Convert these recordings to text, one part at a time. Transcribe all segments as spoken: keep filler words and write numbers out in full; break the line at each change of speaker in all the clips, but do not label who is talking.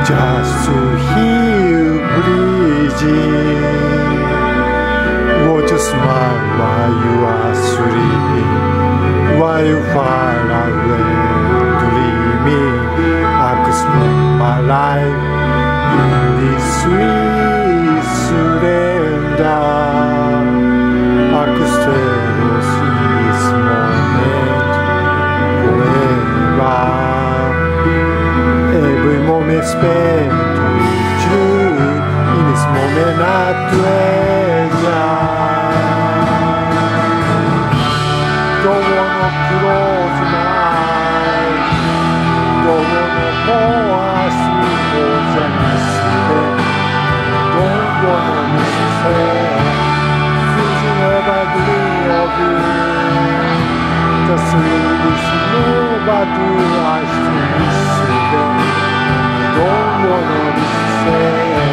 Just to hear you breathing, watch you smile while you are sleeping, while you far away dreaming. I could spend my life in this sweet surrender. I could stay lost in this moment forever. Every moment spent with you, in this moment I treasure. Don't wanna close my eyes, don't wanna fall asleep for the mistake. Don't wanna miss a thing, thinking about the dream of you. Just leave this nobody I still miss you then. Don't wanna miss a thing.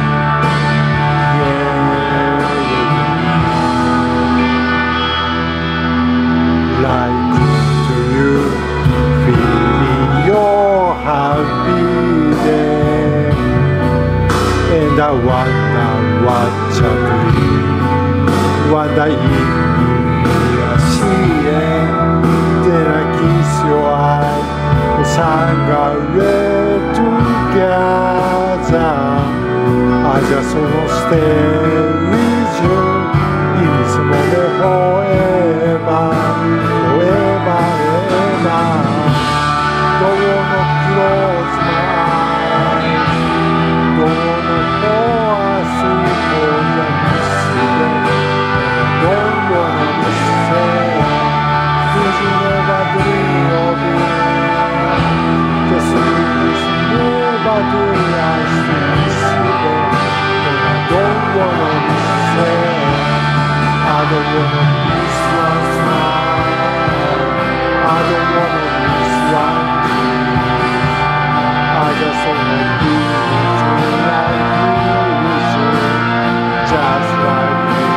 Like to you, feeling your happiness, and I wonder what a dream, wonder if we are seeing. Then I kiss your eyes and sang away together. I just wanna stay with you in this moment forever. Forever, ever. Don't wanna close my eyes, don't wanna fall asleep for the mistake. Don't wanna miss it, thinking about the dream of you. Just leave this nobody I still miss you then. And I don't wanna miss it, I don't wanna miss one smile, I don't wanna miss one kiss. I just wanna be with you like with you, just like you.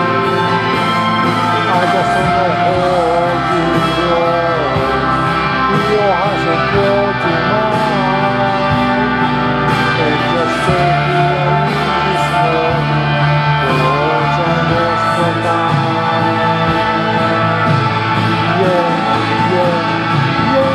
I just wanna hold you close, with your hands and hold you mine, and just stay here in this moment for all the rest of time. Yeah, yeah, yeah.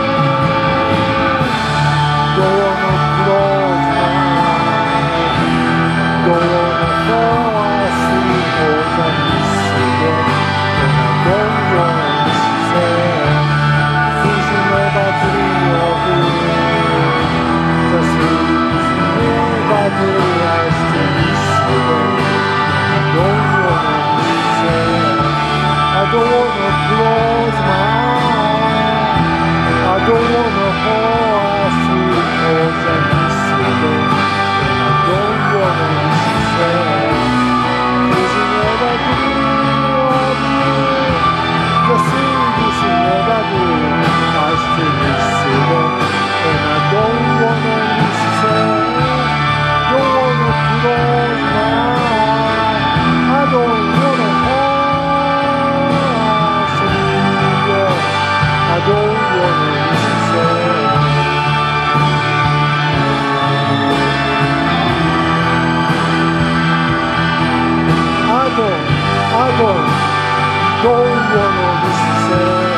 Don't wanna close my eyes, don't wanna fall asleep for the mistake. And I don't wanna miss it, thinking about the dream of you. Just leave this nobody I still miss you then. I don't wanna miss it, I don't wanna close my eyes, I don't wanna fall asleep for the mistake. And I don't wanna miss it, thinking about the dream of you. Just leave this nobody I still miss you then. And I don't wanna miss it, don't wanna close my eyes, I don't wanna fall asleep, yeah. I don't wanna miss it. I don't, I don't, don't wanna miss it.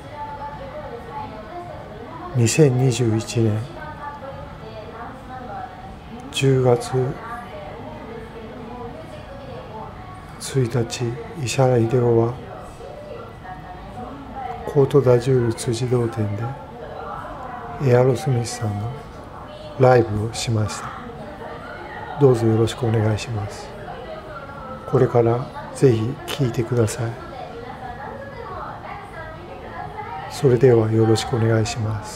にせんにじゅういちねんじゅうがつついたち、石原秀夫はコートダジュール辻堂店でエアロスミスさんのライブをしました。どうぞよろしくお願いします。これからぜひ聴いてください。それではよろしくお願いします。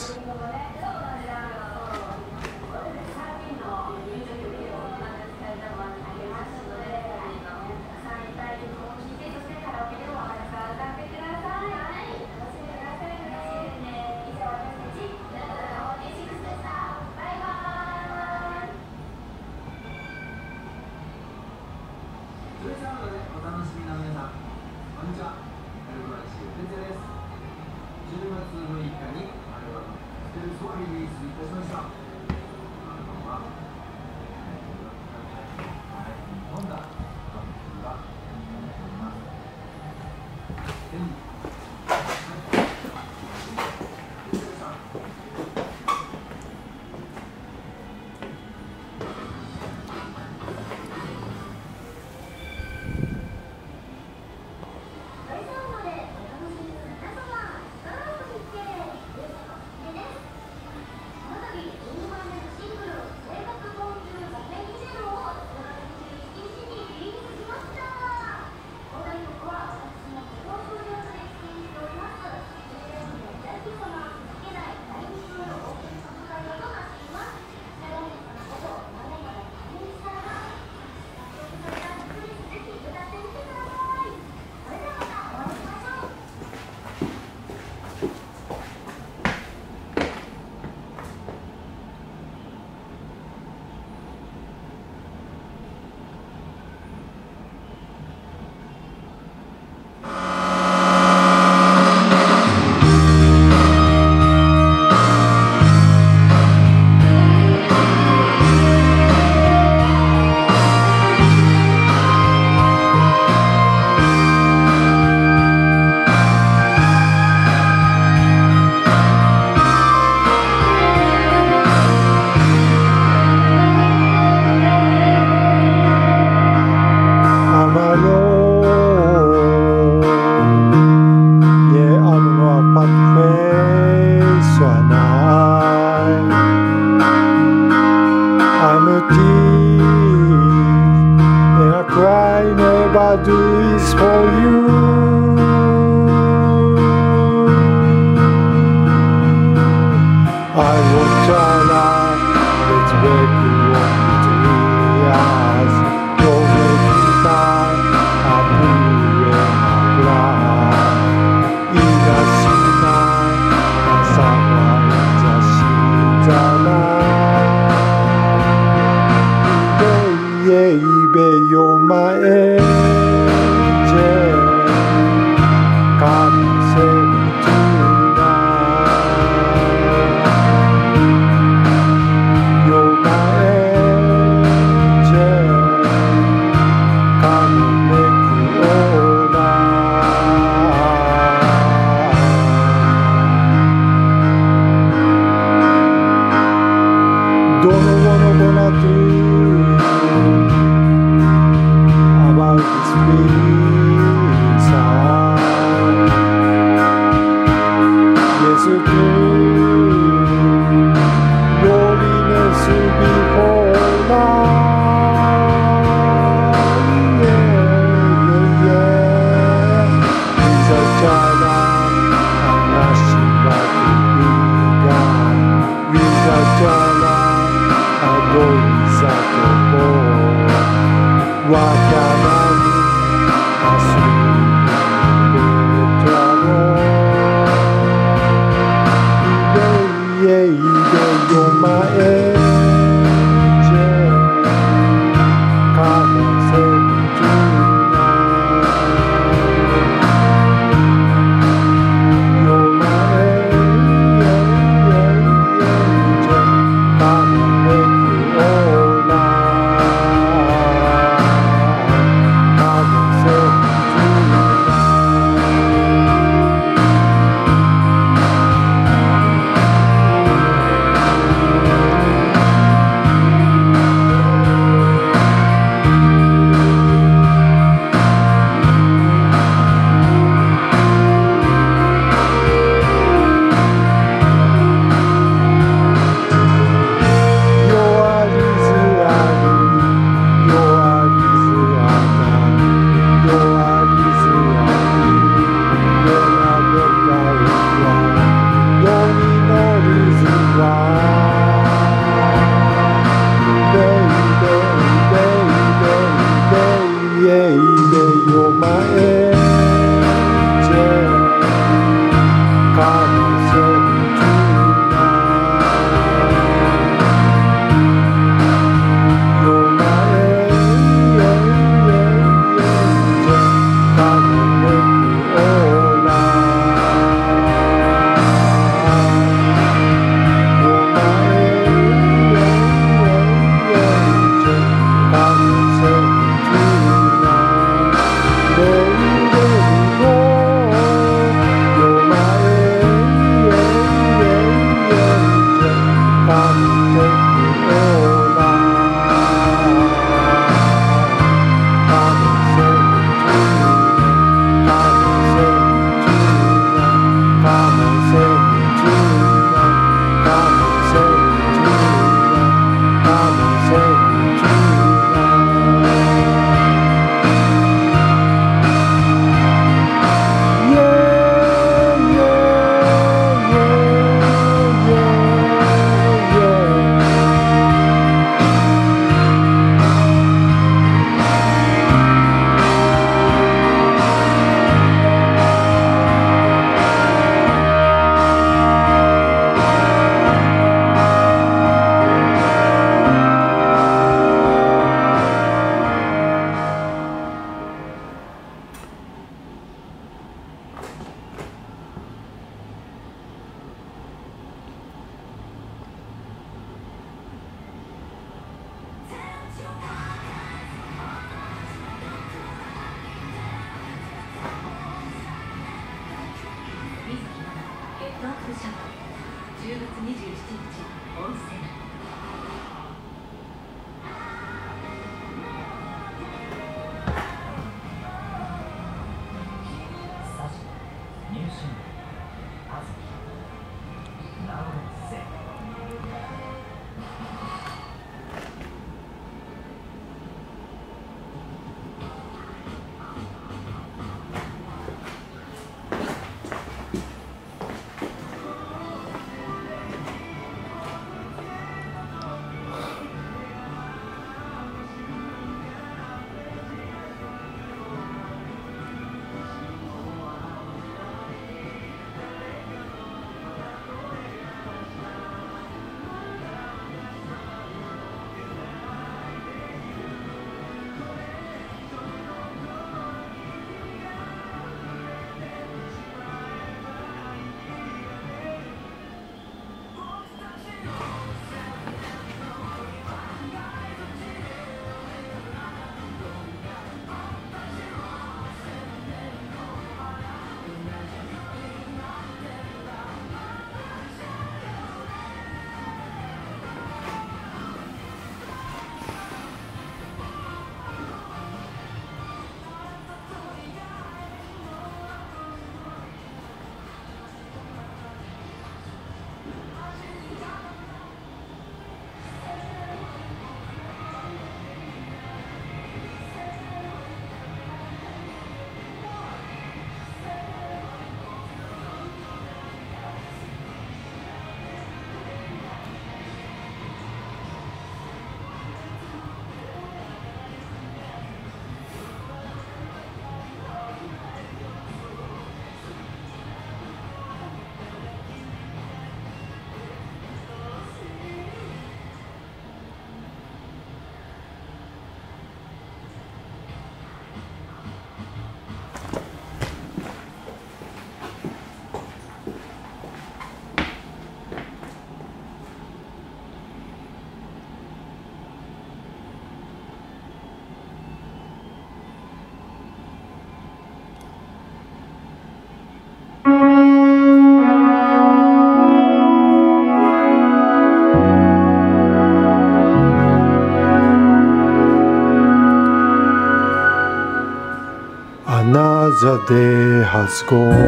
Another day has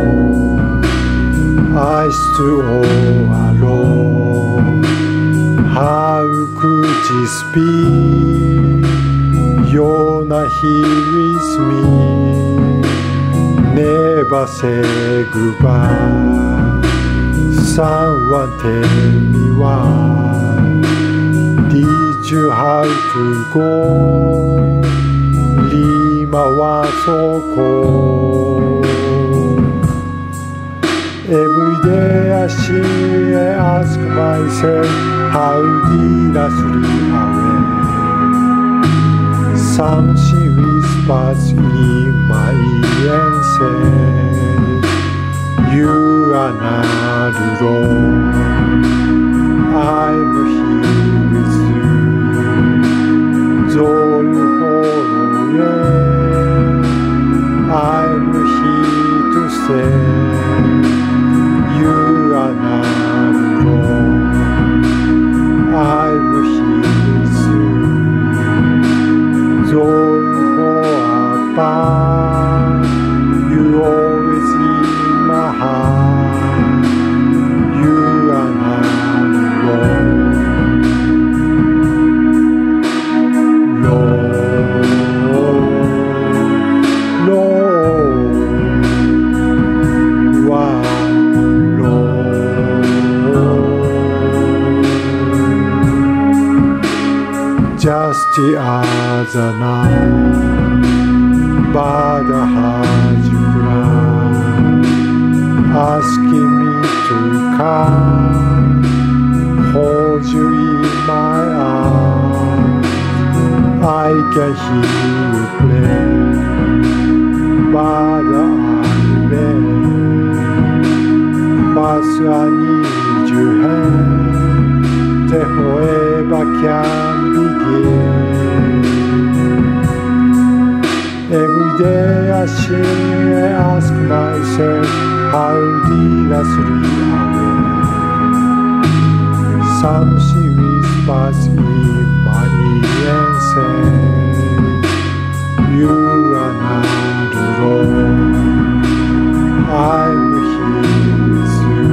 gone, I stood all alone. How could this be? You're not here with me. Never say goodbye. Someone tell me why did you have to go? Lima was so cold. Every day I see, I ask myself, how did I slip away? Something whispers in my ear and says, you are not alone. I'm here with you. Though you fall away, I'm here to stay. You are not alone. I'm here with you. Though you fall apart, you're always in my heart. You are not alone. Just the other night, but I heard you cry, asking me to come, hold you in my arms. I can hear you play, but I'm late. But I need your hand, the forever can begin. Every day I sing, I ask myself, how did I slip away? Some she whispers in my ear and says, "You are not alone. I'm here with you."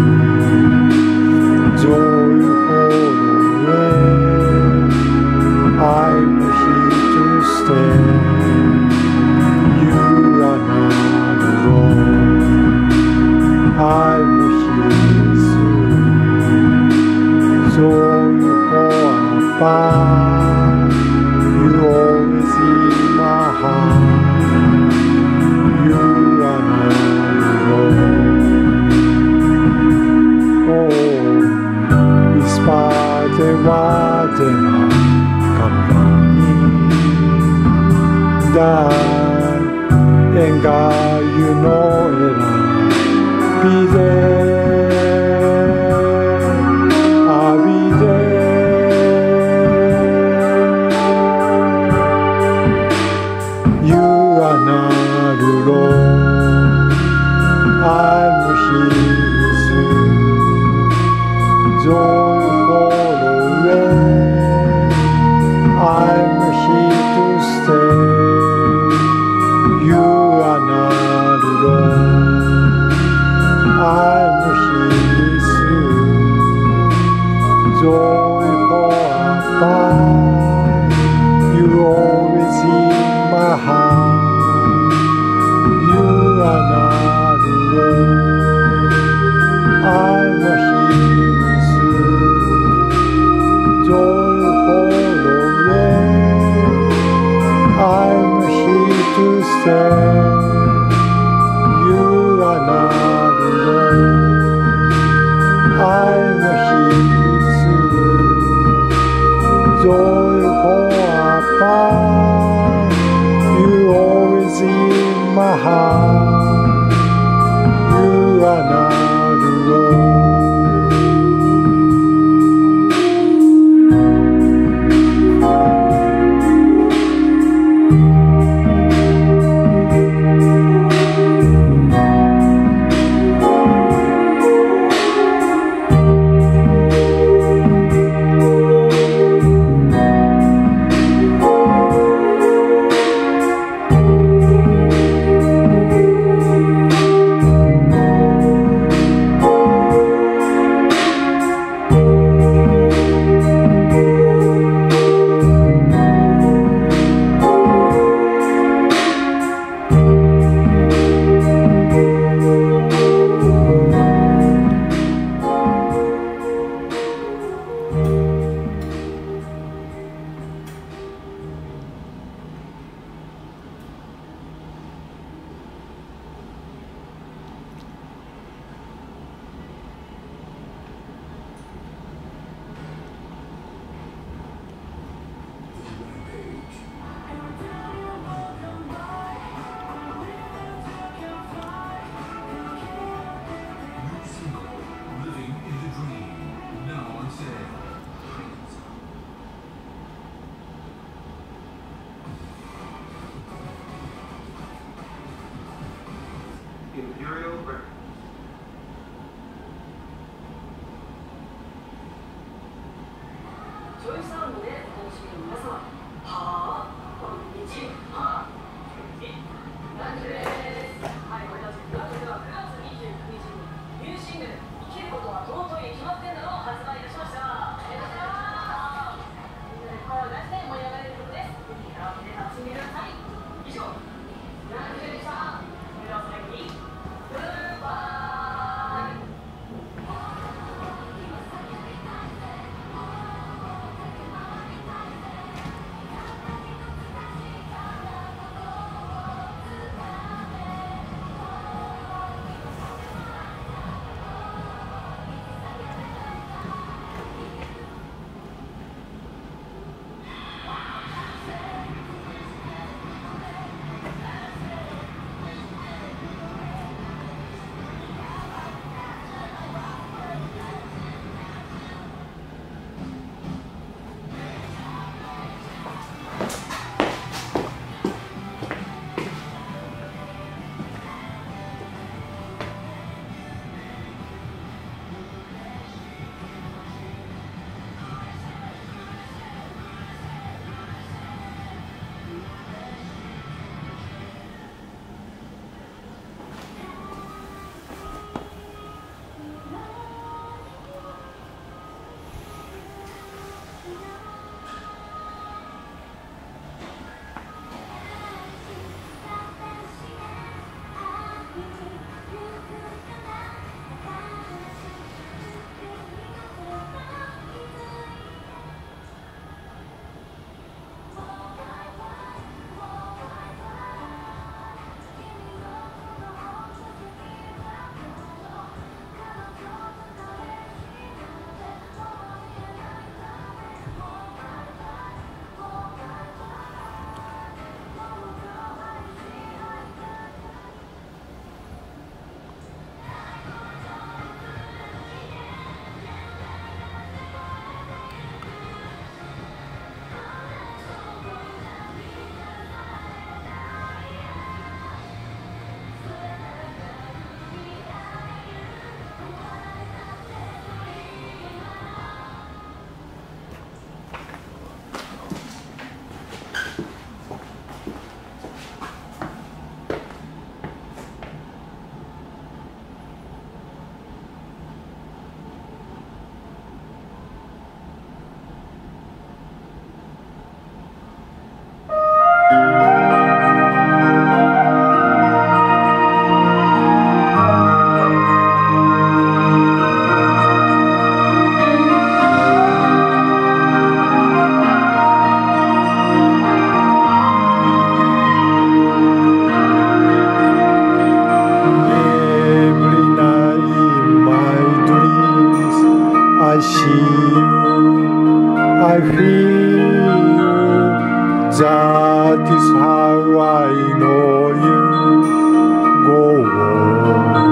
Joy following, I'm here to stay. You are not alone. I'm here with you. Joy for apart, you always in my heart. You are not alone. Oh, whisper the words and come from me. That anger, you know it, be there. I'll be there. You are not alone. I'm here with you. Joy following, I'm here to stay. You are not alone. I'm here with you. Joy for apart, you always in my heart. You are not alone. I'm here with you. Joy following, I'm here to stay. You are not alone. I'm here with you. Joy for apart, you always in my heart. You are not alone.
Imperial Records.
ジョイサウンドでお楽しみの皆様、はぁ、こんにちは。ランジです。はい、俺たちランジではくがつにじゅうくにちにニューシングル「生きることは尊いに決まってんだ」を発売いたしました。ありがとうございます。みんなで声を出して盛り上がれる曲です。ぜひカラオケで楽しんでください。以上、ランジでした。それでは最後にグッバイ。
see you, I feel you. That is how I know you. Go on.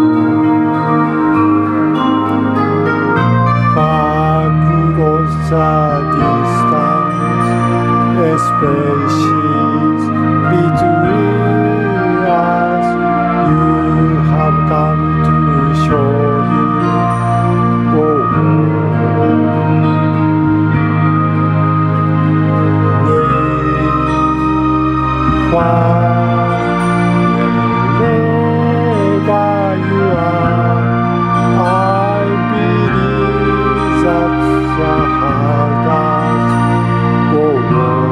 Far across the distance, a spaces between us. You have come to show you. Go on. Wherever you are, I believe that's the hardest. Go on.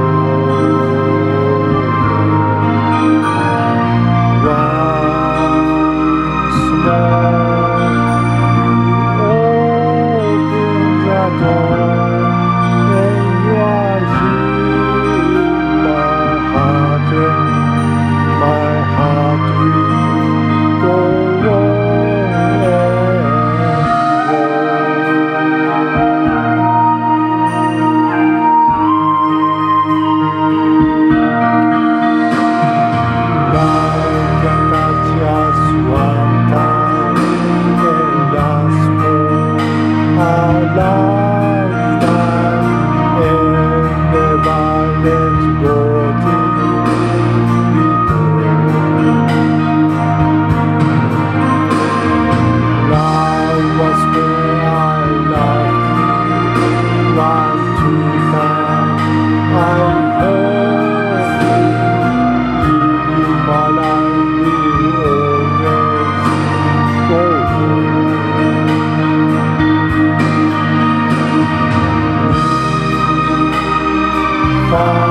Once more, you open the door, and you are here, my heart. My heart will go on and like a just one time and last for a lifetime and never let go till we love was where I loved you, one, two, time I heard you, in my life will always go on. Far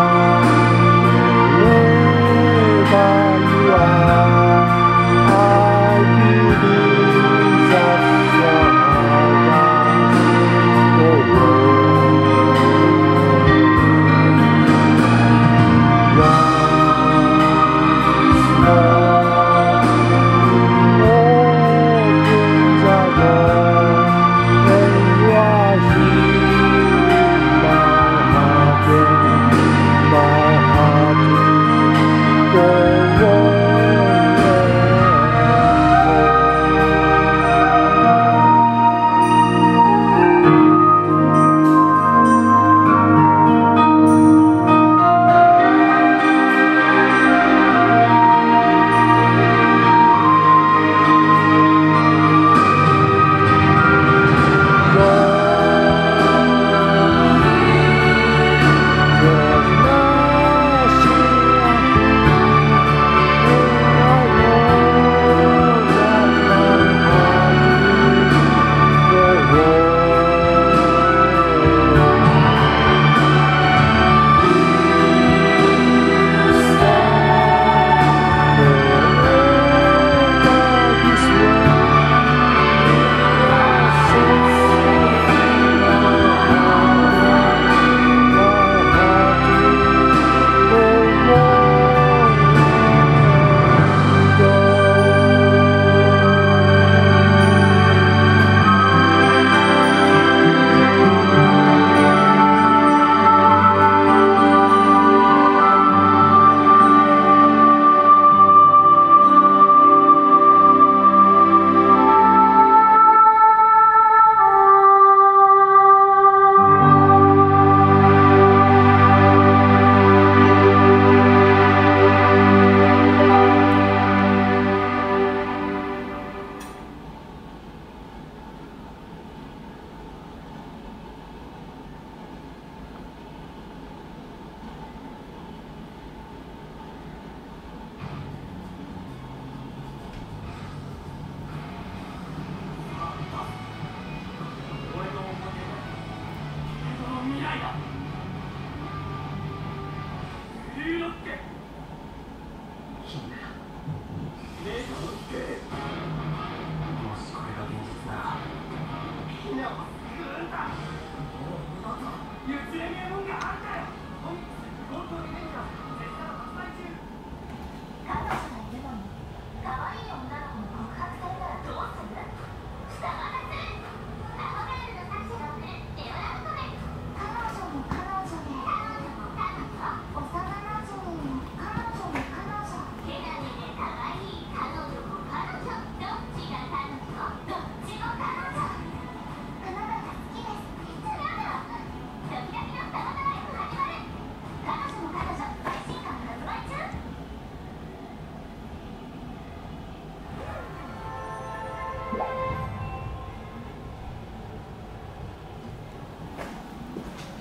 wherever you are, I believe that's the hardest. Go on. Once more, you open the door, and you are here, my heart, my heart will go on.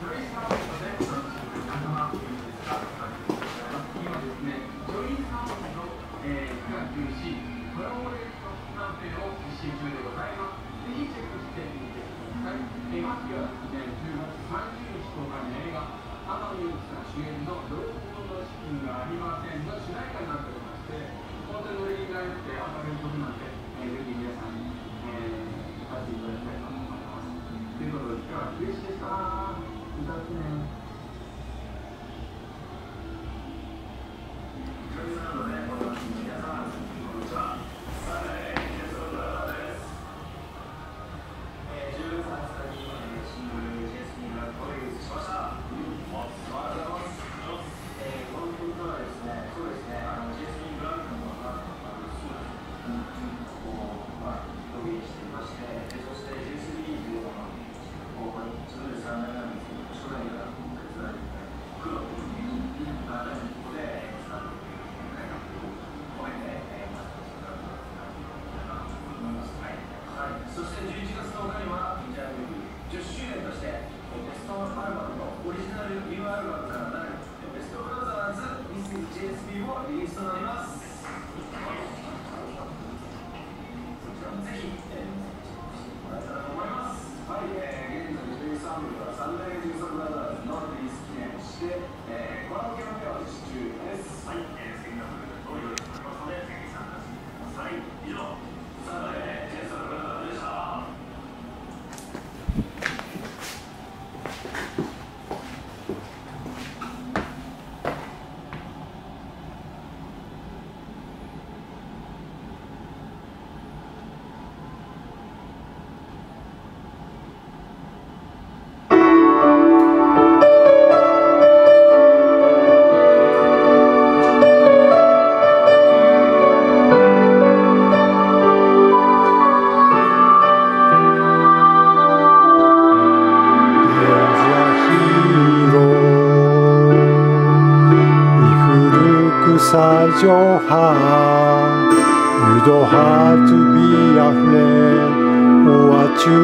上海 You don't have to be afraid of what you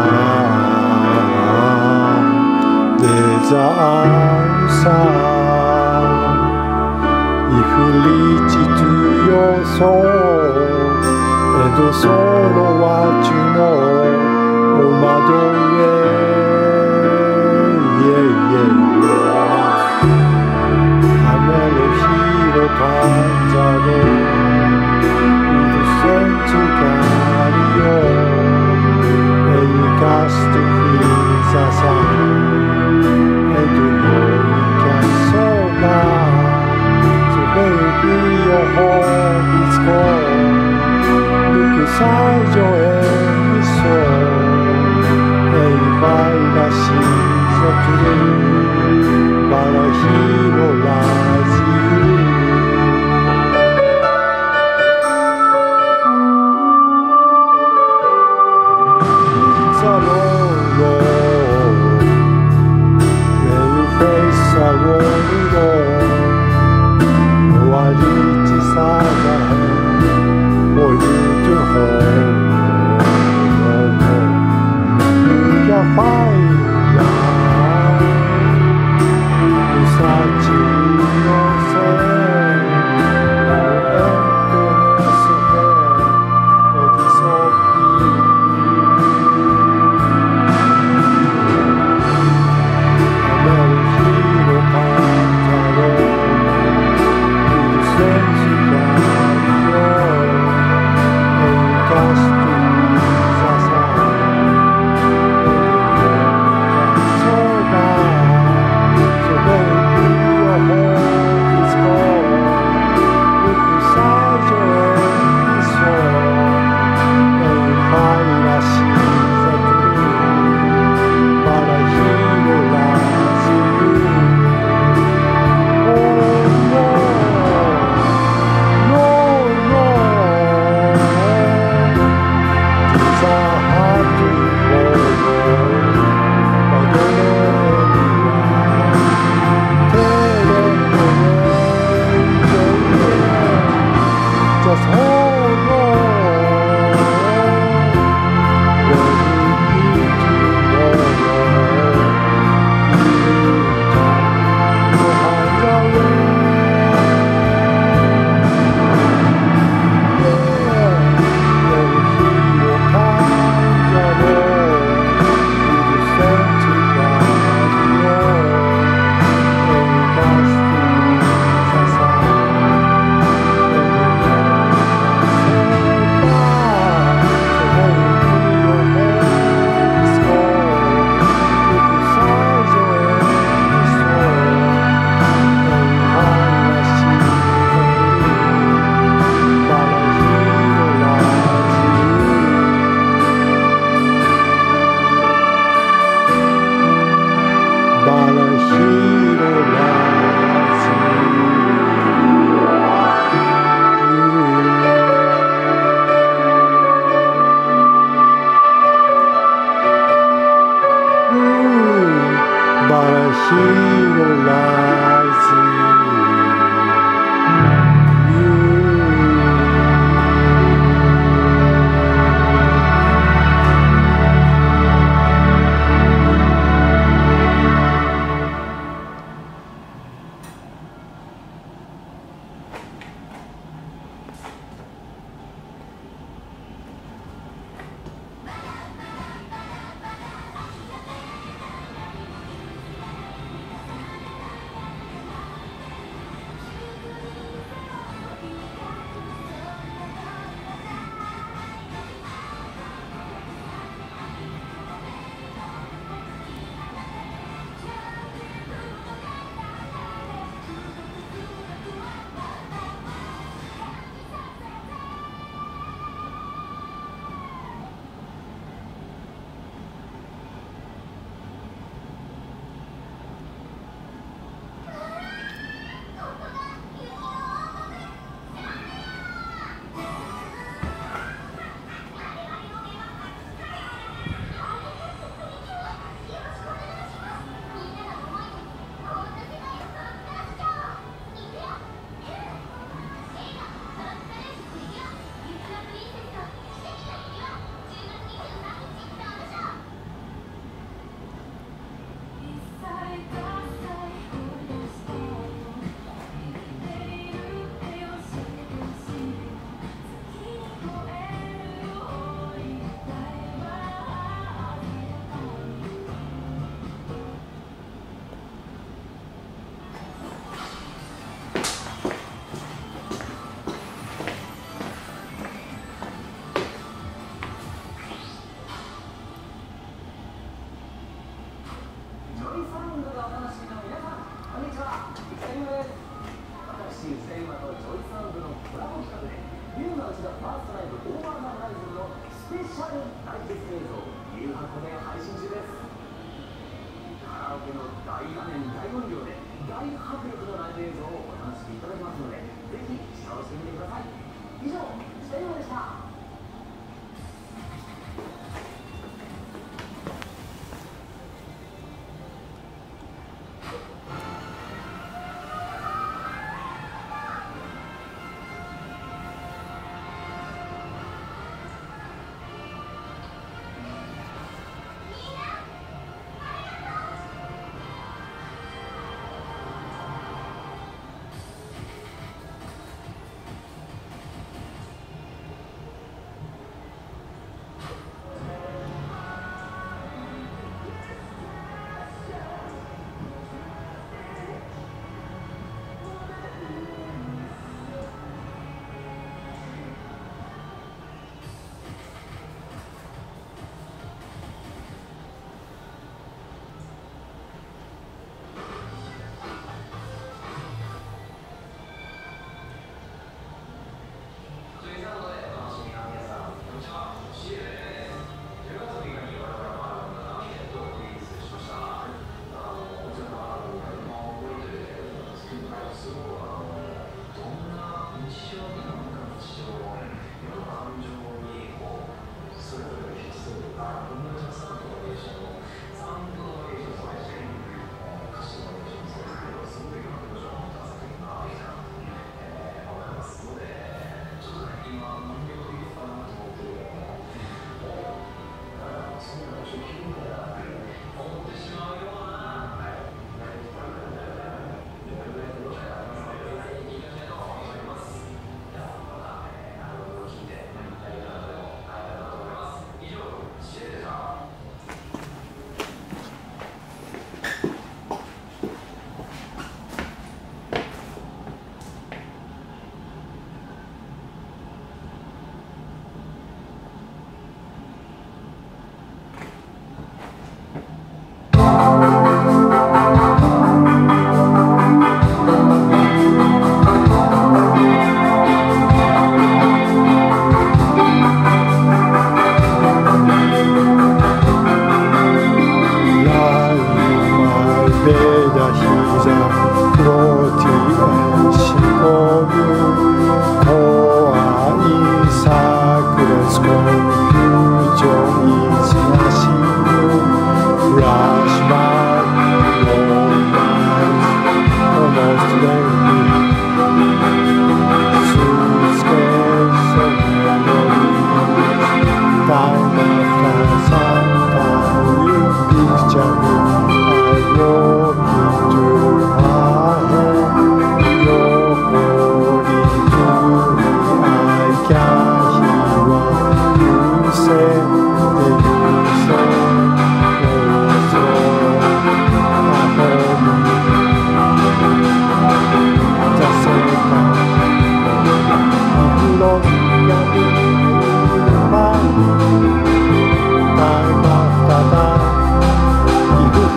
are. There's an answer if you reach to your soul and solo what you know. Oh my yeah, yeah, yeah. I'm a hero, Panzaro. To carry on, and you got to feel the sun, and you know you can survive. So baby, your home is gone. Look inside your empty soul, and you find a she's of truth, but a hero lies you. For you to hold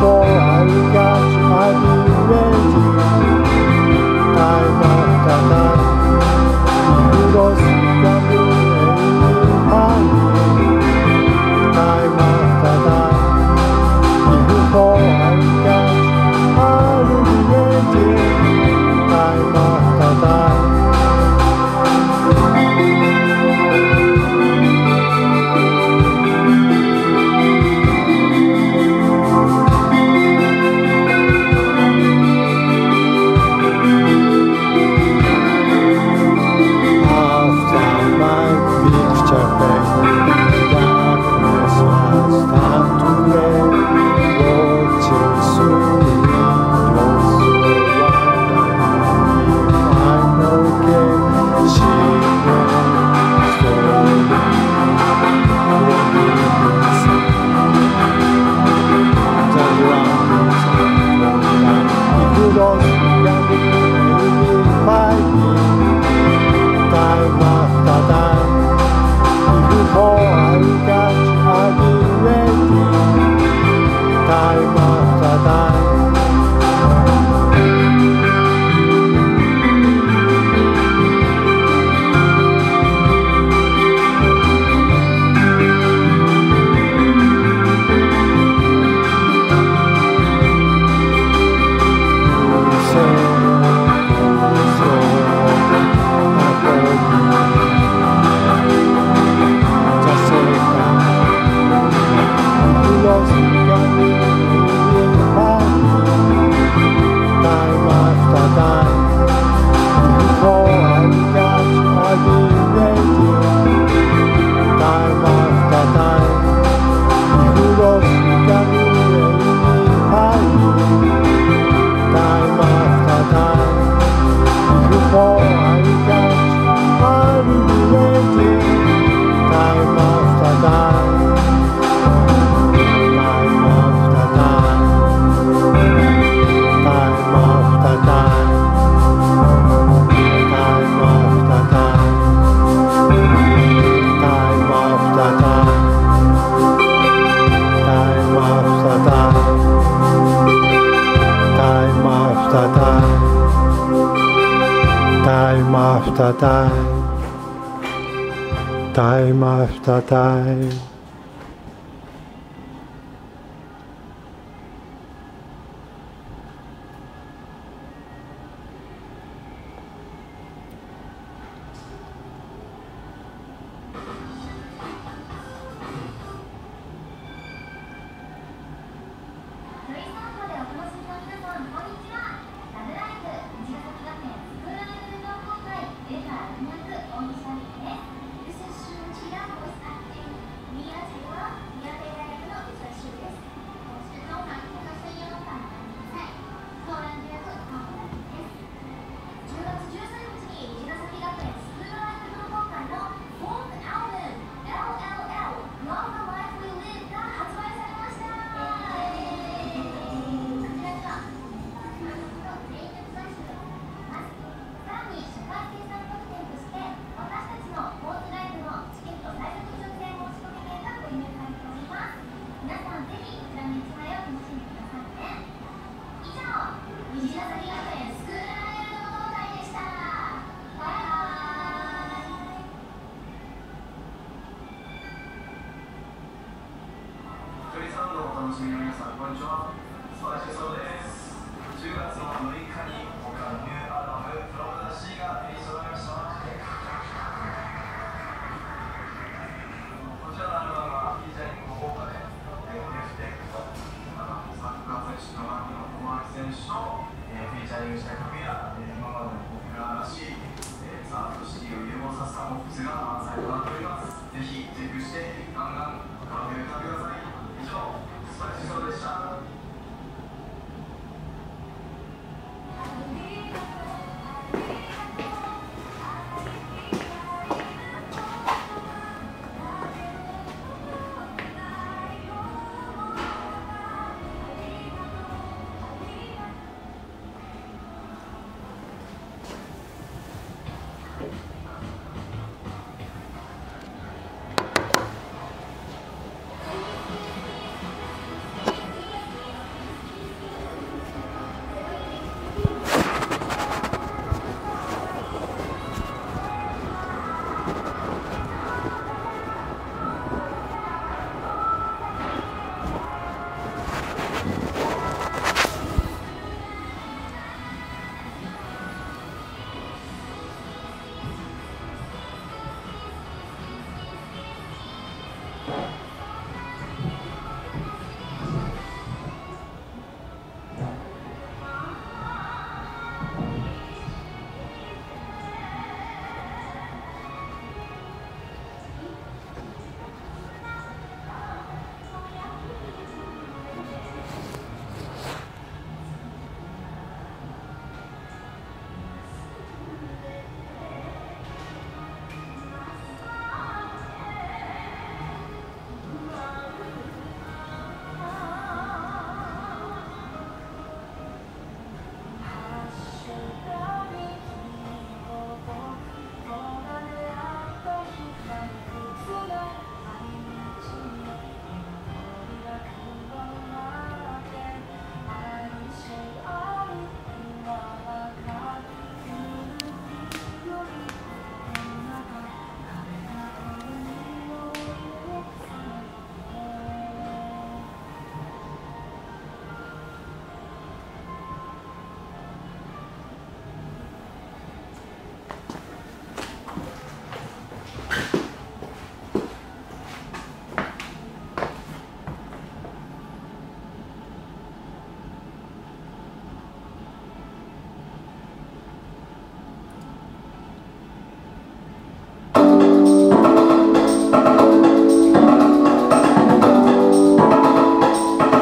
before I got you, I'll be ready. Time after time, you lost the find me. Time after time, before I got you, I'll be ready. Time after time. Time after time, time after time.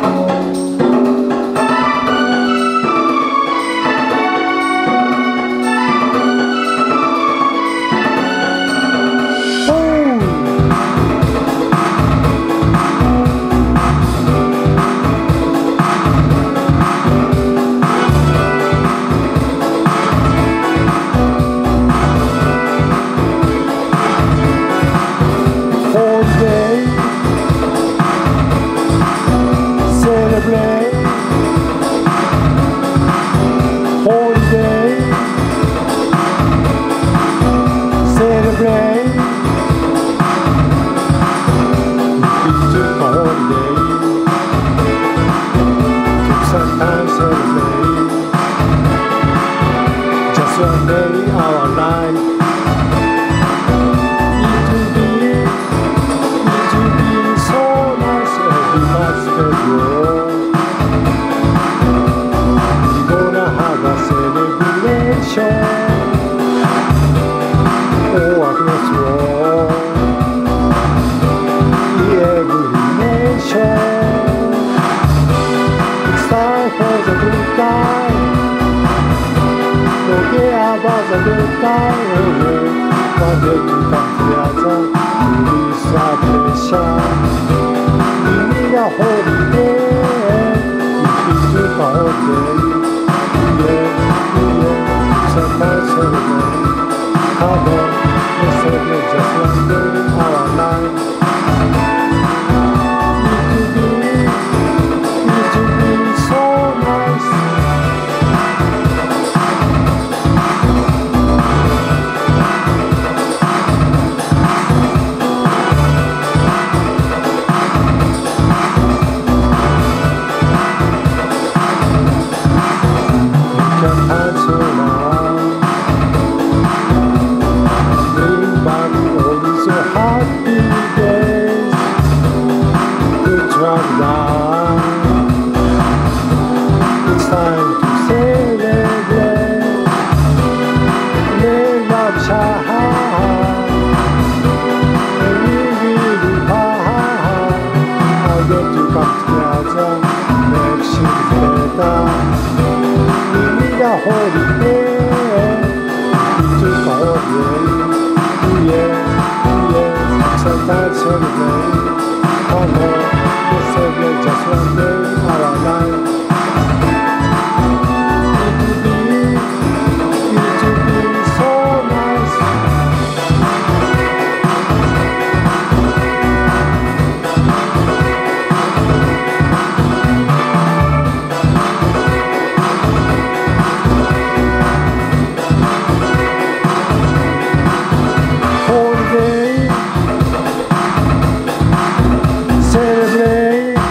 Celebrate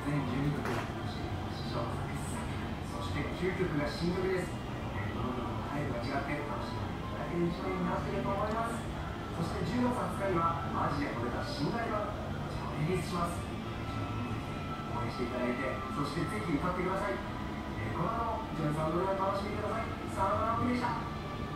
全じゅうにきょく史上そしてきゅうきょくが新曲です。どの部分のタイプが違って楽しんでいただける一年になっていると思います。そしてじゅうがつはつかにはマジで撮れた新ライブこちらをリリースします。応援していただいて、そしてぜひ歌ってください。えー、この後ジョニーさんの歌を楽しみください。さよならのでした。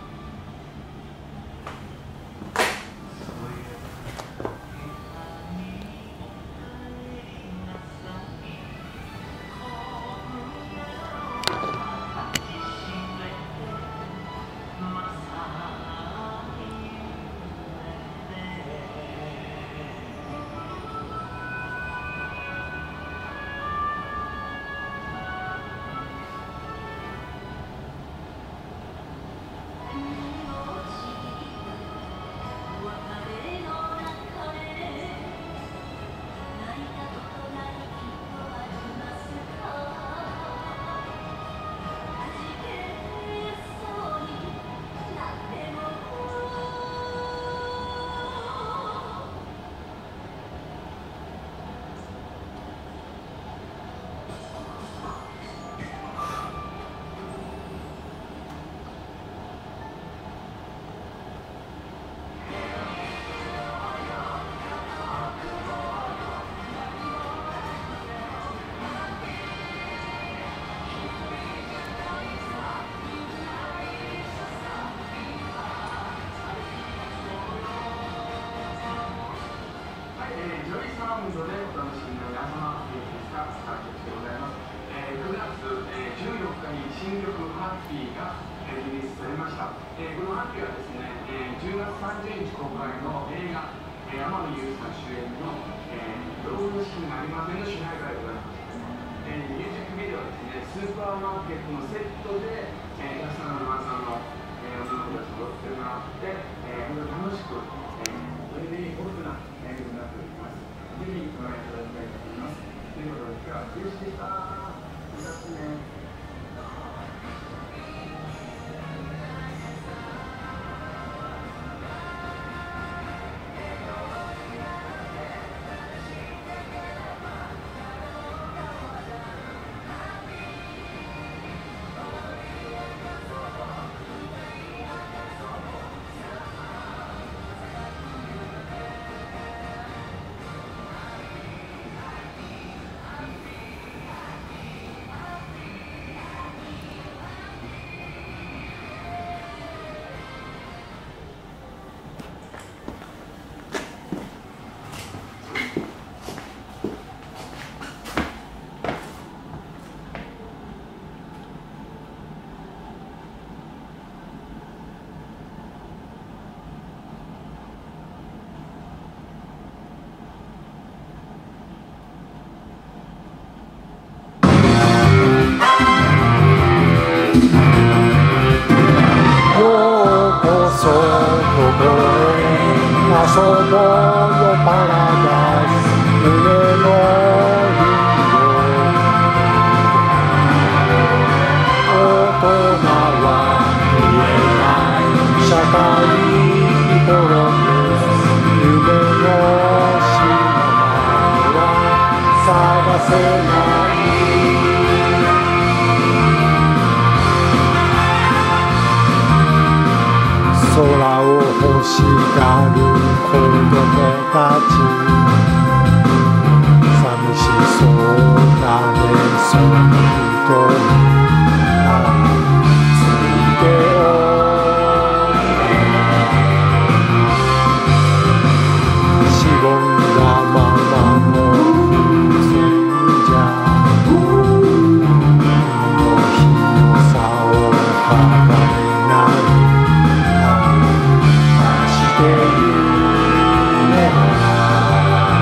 サウンドでお楽しみの山間プロデュースがスタートしてございます。えー、くがつ、えー、じゅうよっかに新曲「ハッピー」が、えー、リリースされました。えー、このハッピーはですね、えー、じゅうがつさんじゅうにち公開の映画「えー、天海祐希さん主演の「えー、老後の資金がありません」の主題歌でございます。えー、ミュージックビデオはですね、スーパーマーケットのセットで、えー、安田のさんの、えー、女の子たちと踊ってもらって、えー、楽しく、えー、それで大きな演舞になっております。ぜひご覧いただきたいと思います。ということで、今日は有志でした。いらっしゃいね。
遊ぼうよパラダイス夢のリンゴ大人は見えない社会プログレス夢の島は探せない空を欲しがる子供たち寂しそうな目その人ついておいでしぼんだままの風船じゃ海の広さを測れないしてゆけない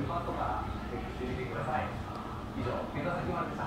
パートからチェックしてみてください。以上、目指先まででした。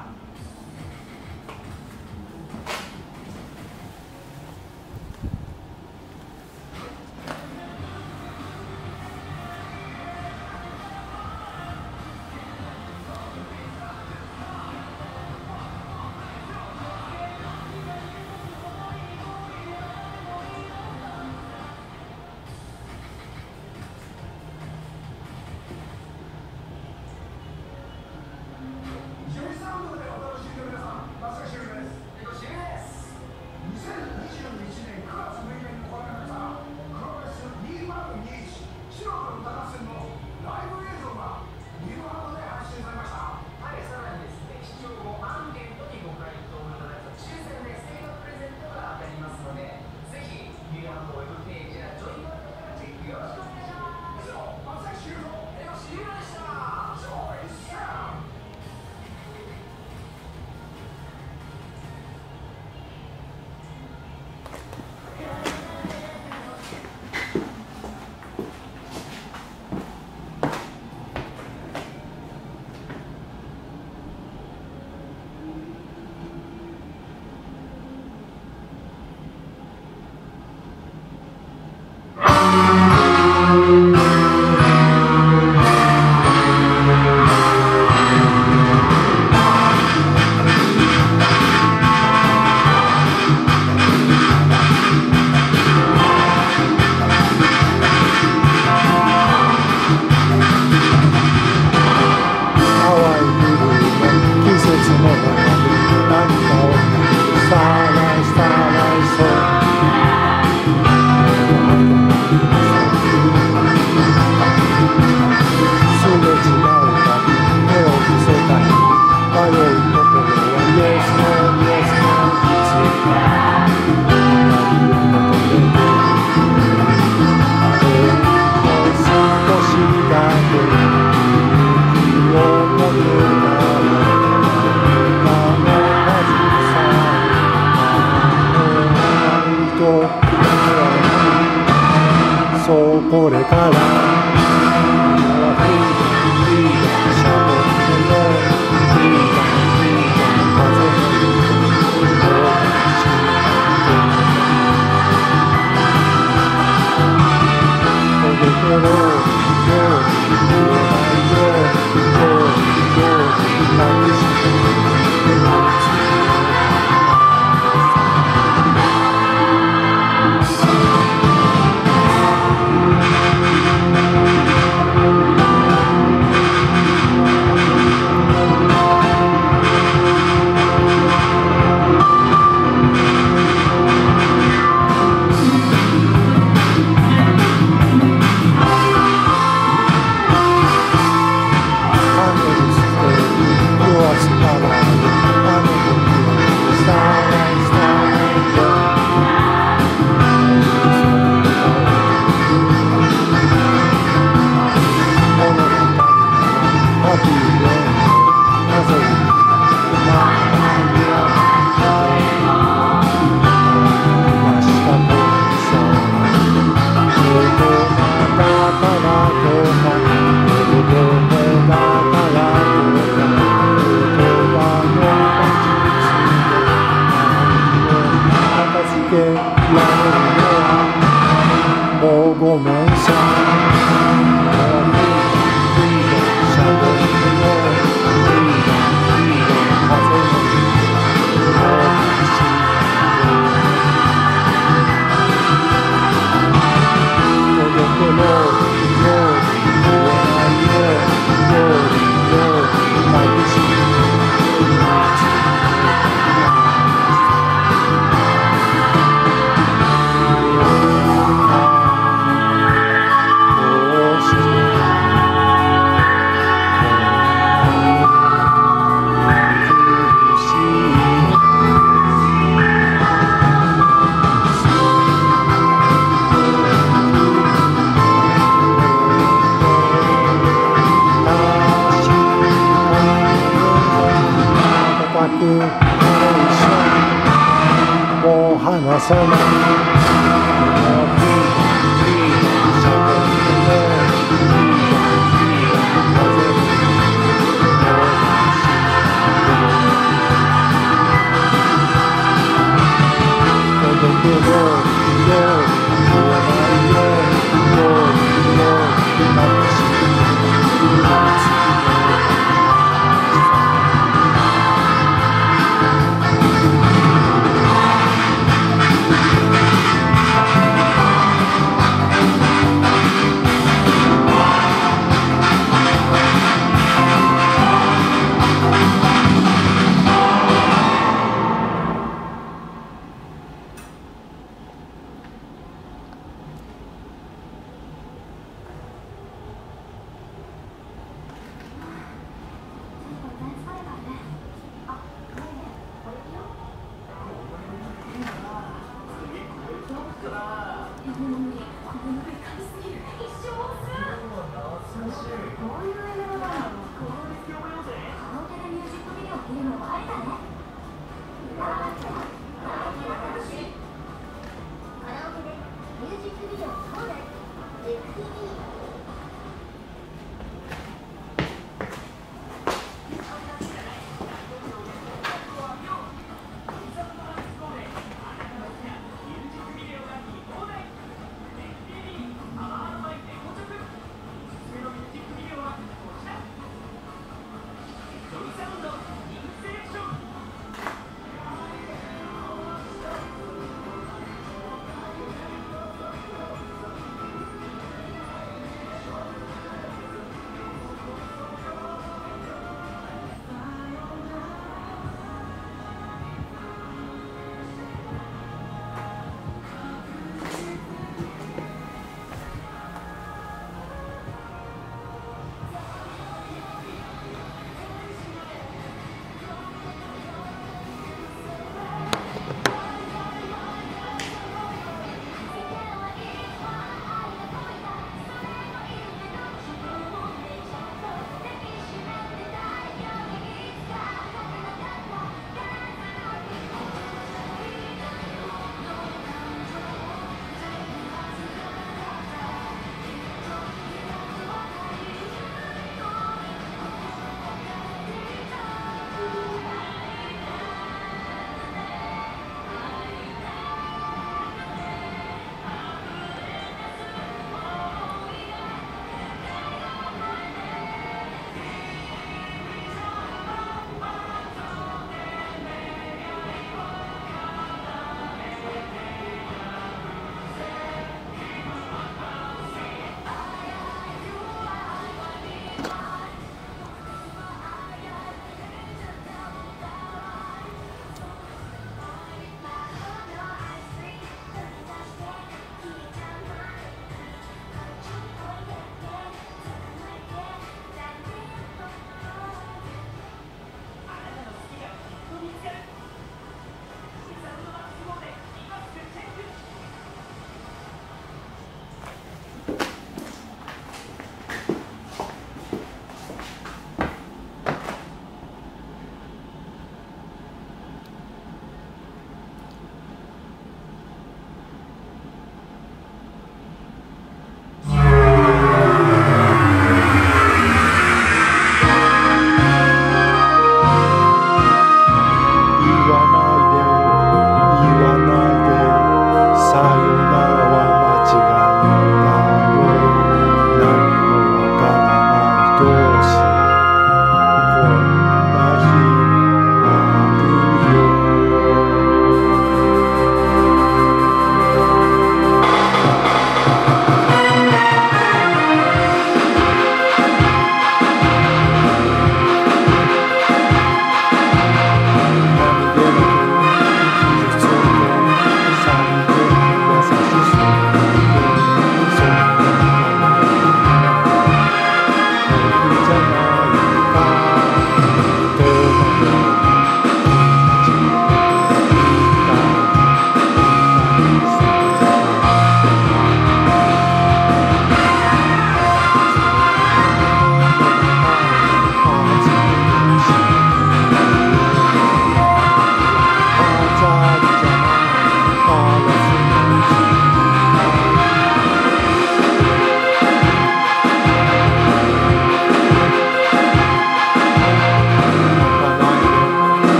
これからもうごめんさもう離さない風
「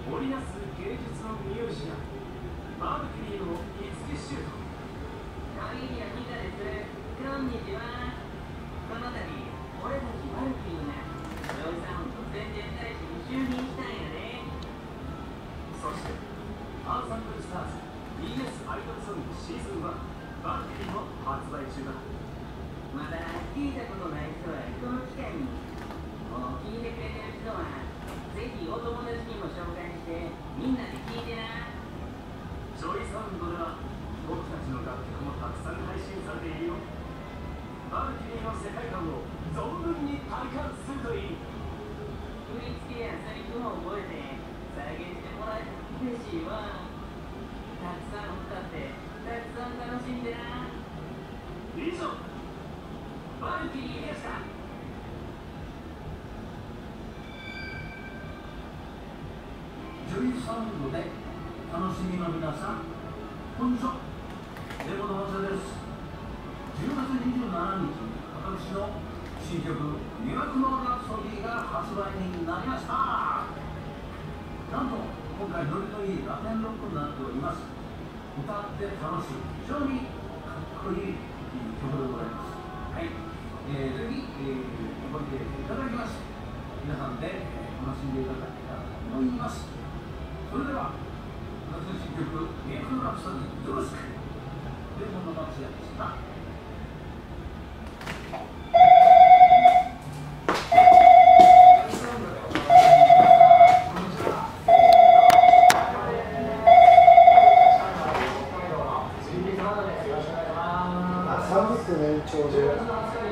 織りなす芸術のミュージアムマルキリーの五木シュート。
旅にはみんなです。こんにちは。この度俺たちマルキリーがジョイサウンド宣伝大使に就任したんやね。
そしてアンサンブルスターズ ビーエス アイドルソングシーズンワンマルキリーも発売中だ。
まだ聞いたことない人はこの機会に、もう聞いてくれてる人はぜひお友達にも紹介してみんなで聞いてな。
ジョイサウンドでは僕たちの楽曲もたくさん配信されているよ。マルキリーの世界観を存分に体感するといい。
振り付けやセリフも覚えて再現してもらえたら嬉しいわ。たくさん歌ってたくさん楽しんでな。
以上マルキリーでした。
ジョイサウンドで楽しみの皆さん、こんにちは。レモの松田です。じゅうがつにじゅうしちにち、私の新曲「魅惑のラプソディ」が発売になりました。なんと今回ノリのいいラテンロックになっております。歌って楽しい、非常にかっこいい曲でございます。はい、えー、ぜひ、えー、覚えていただきまして、皆さんで、えー、楽しんでいただけたらと思います。それでは私の新曲「魅惑のラプソディ」よろしく。レモンの松屋でした。
さんじゅっぷん延長で、はい。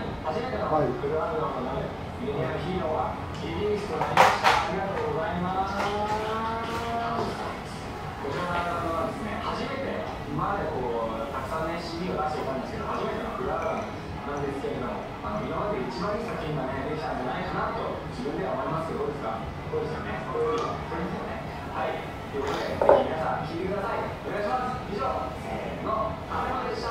今までこうたくさんね シーディー を出していたんですけど、初めてのフルアルバムなんですけれども、あの今まで一番いい作品がねできたんじゃないかなと自分では思いますけど、どうですか？どうですよね？そういうのそうですよね。はい。ということでぜひ皆さん聴いてください。お願いします。以上、せーの、アベマでした。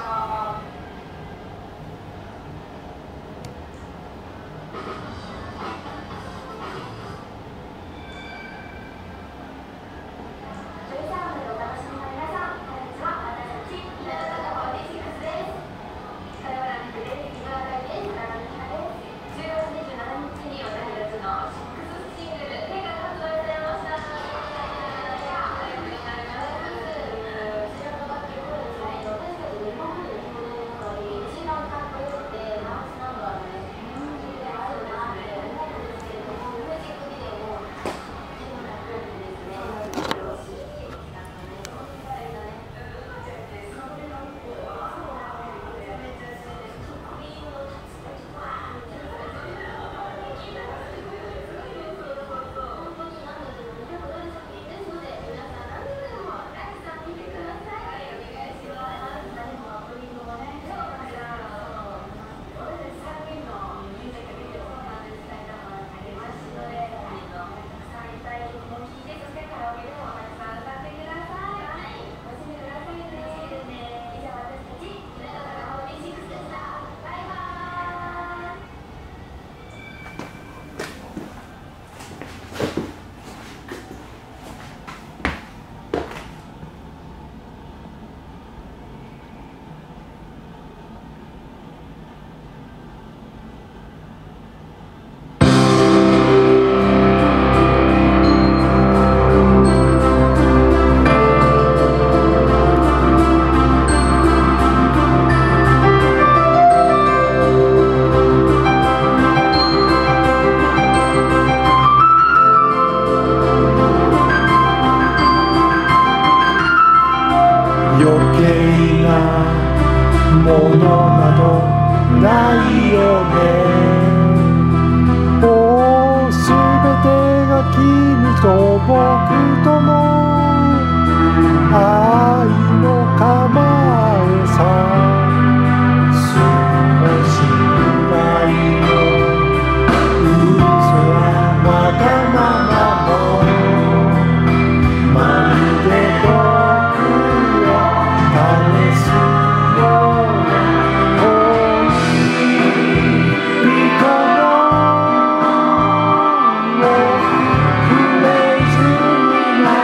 Crazy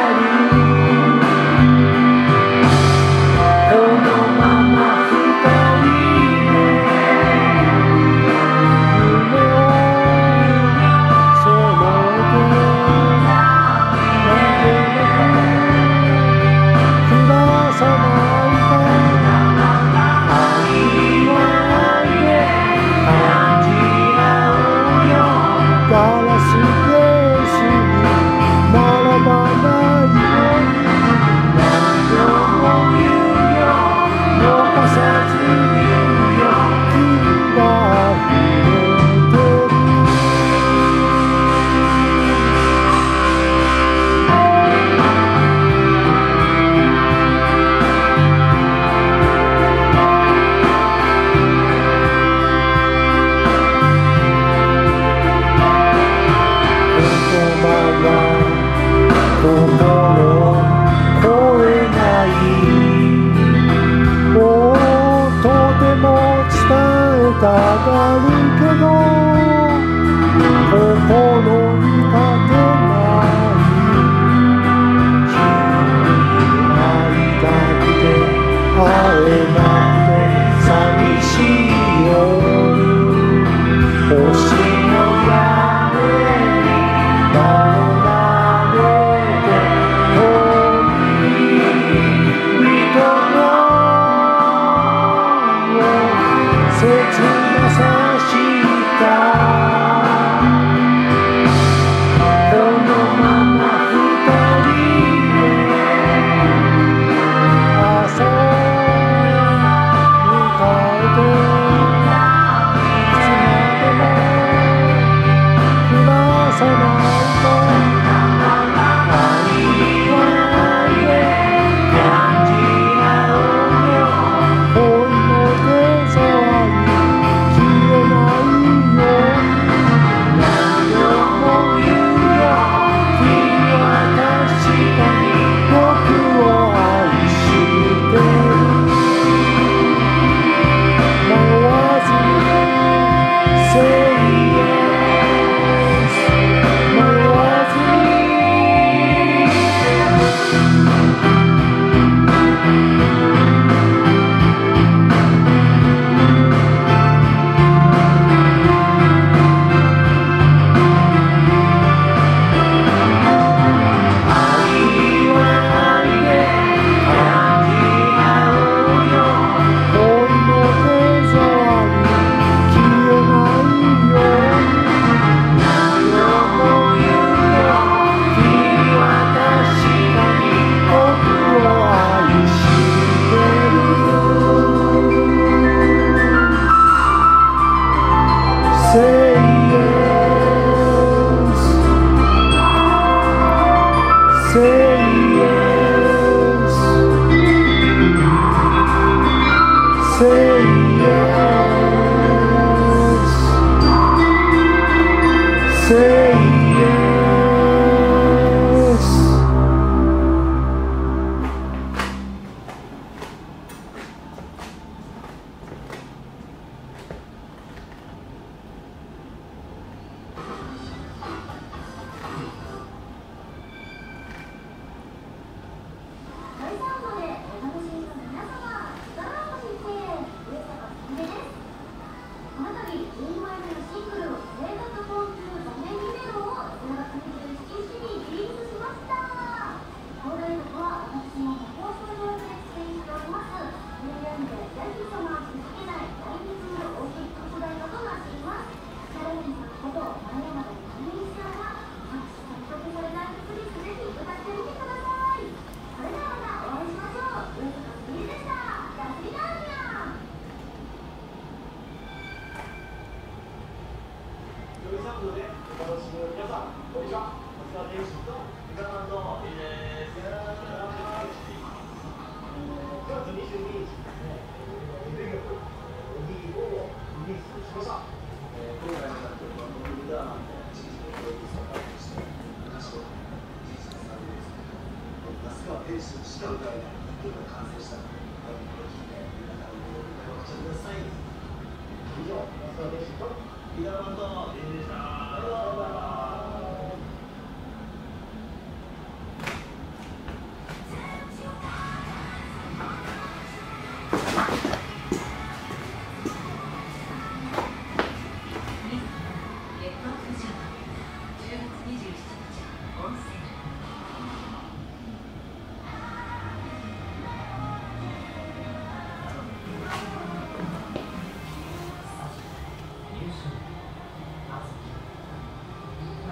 「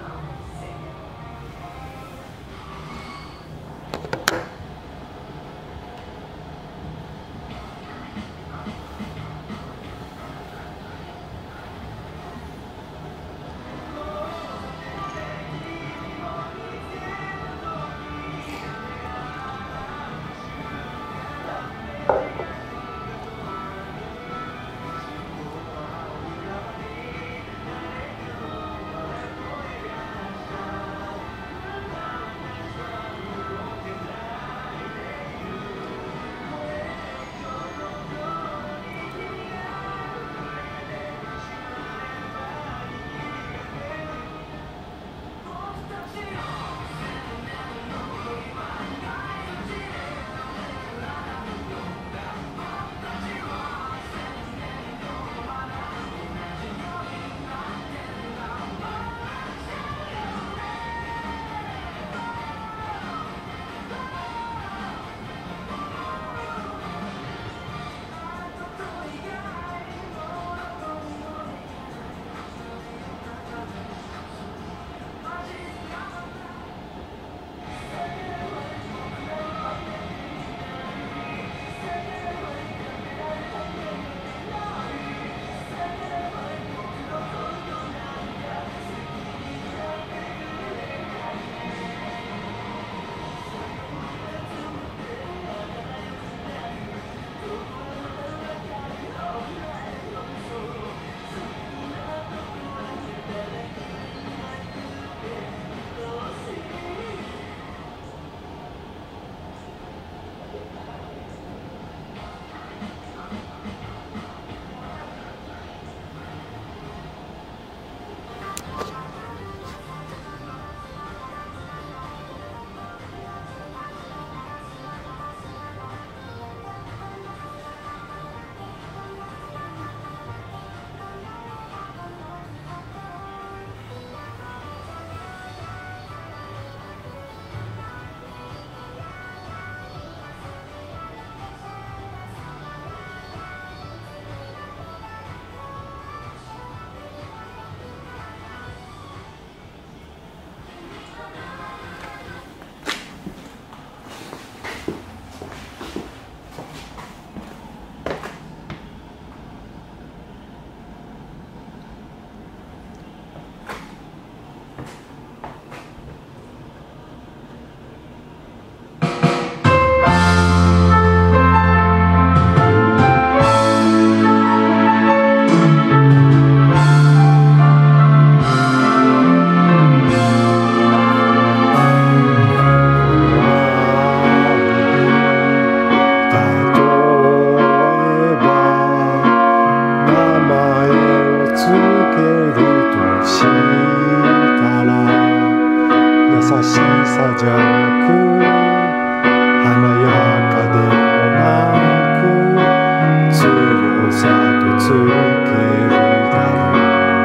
じゃなく華やかでもなく強さとつけるだろう。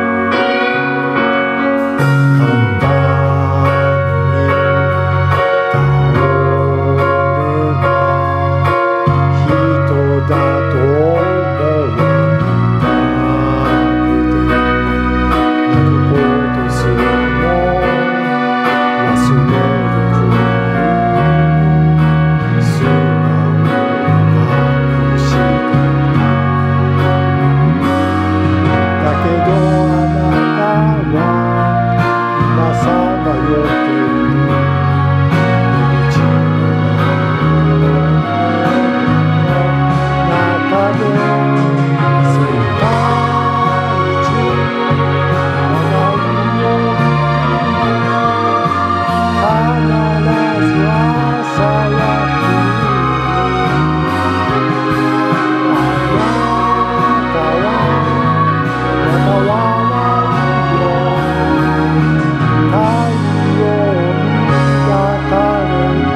簡単に倒れば人だと思わなくて泣くことすらも忘れるくらい素直な虫だけどあなたは今さまよっている無知の中で世界一長いよ必ず朝やくあなたはまだ笑うよ太陽に抱かれて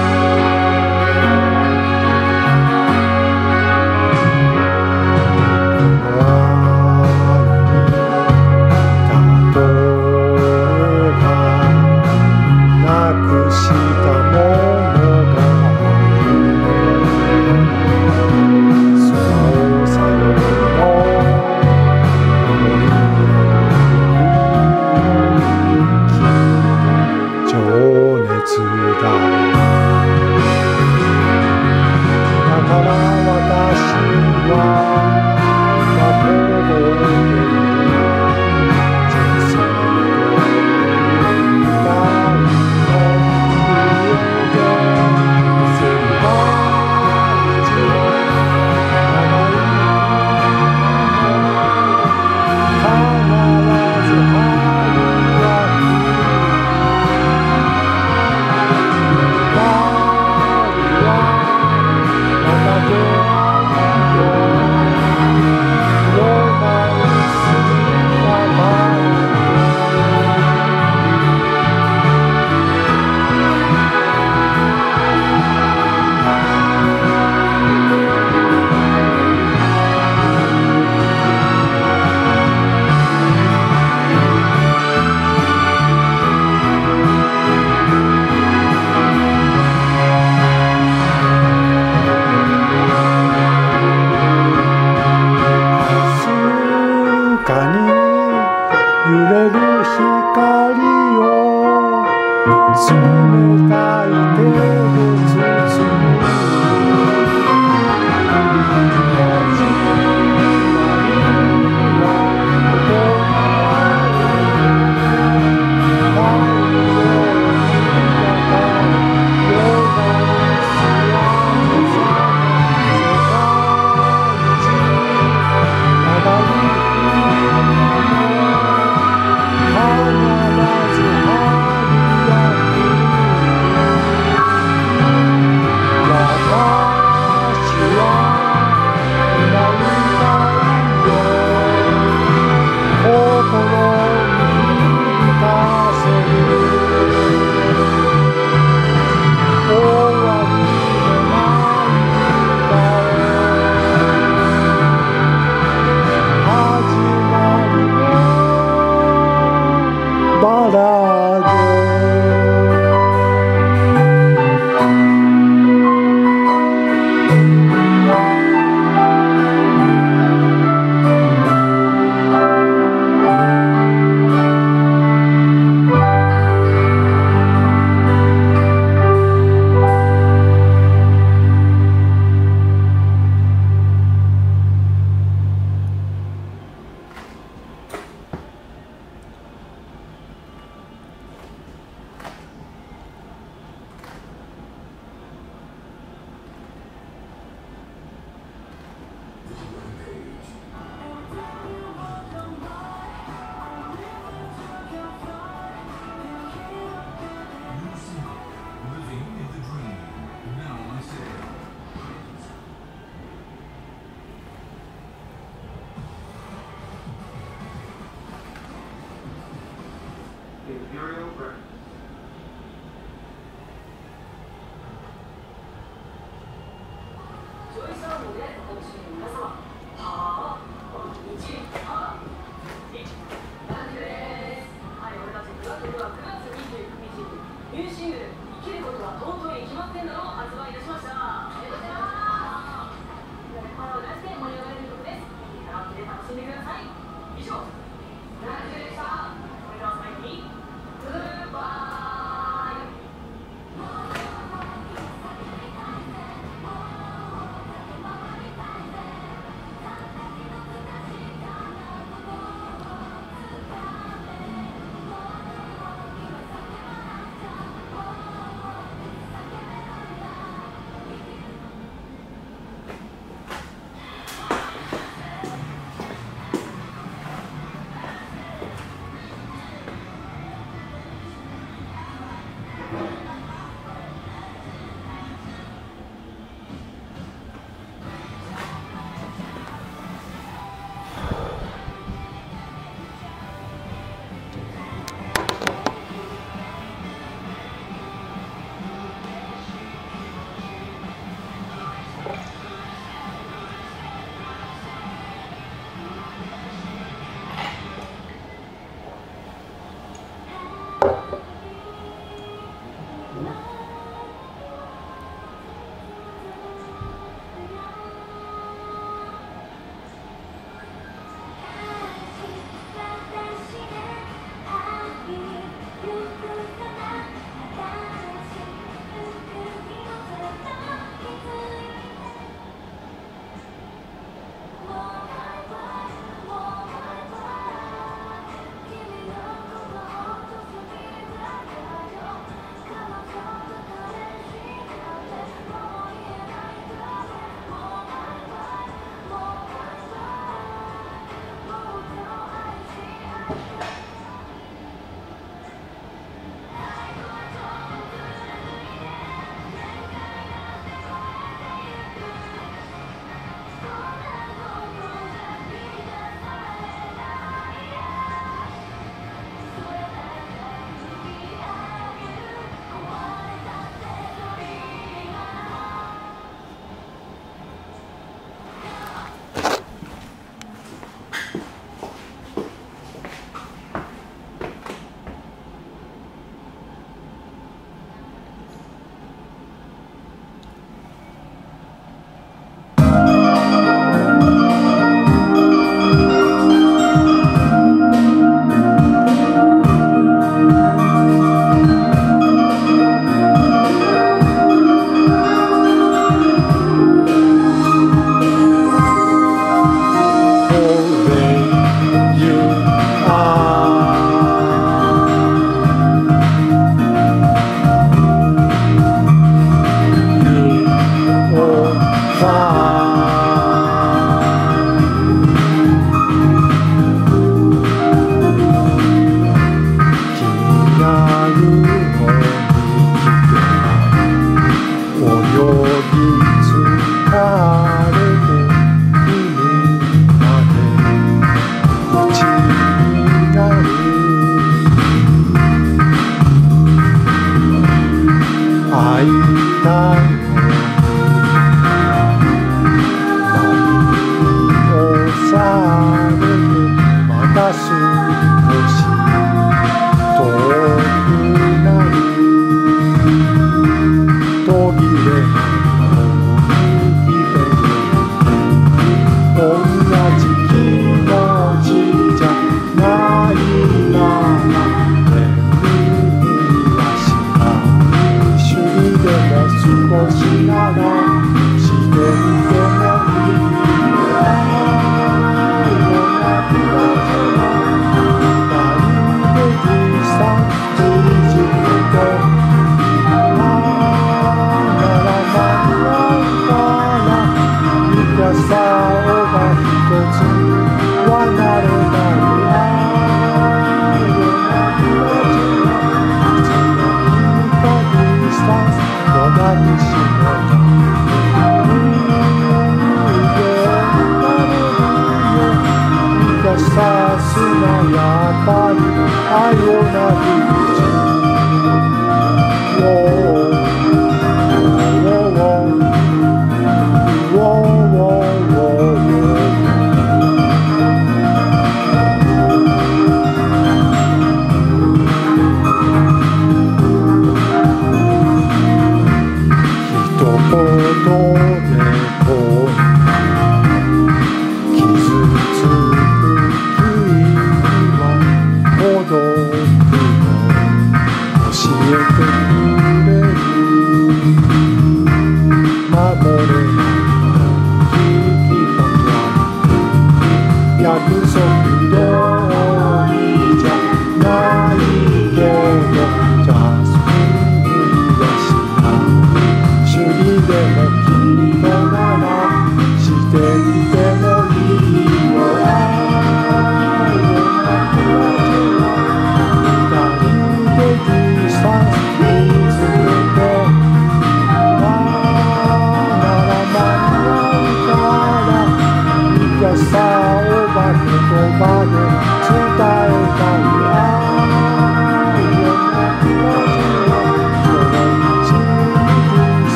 この愛に例えばなくしたものがある空をさよの思い出情熱だだから私は今覚えている人生の痛いの上で世界一の長い必ず春が来る「また出会うよ」「ロマンスが待静かに揺れる光を冷たい手で包む始まりはここにある太陽に抱かれロマンスや世界一長い必ず春が来る
ニューシングル「生きることは尊いに決まってんだ」を発売いたしました。ありがとうございます。声を出して盛り上がれる曲です。カラオケで楽しんでください。以上、ラジオでした。それでは最後にグッバイ。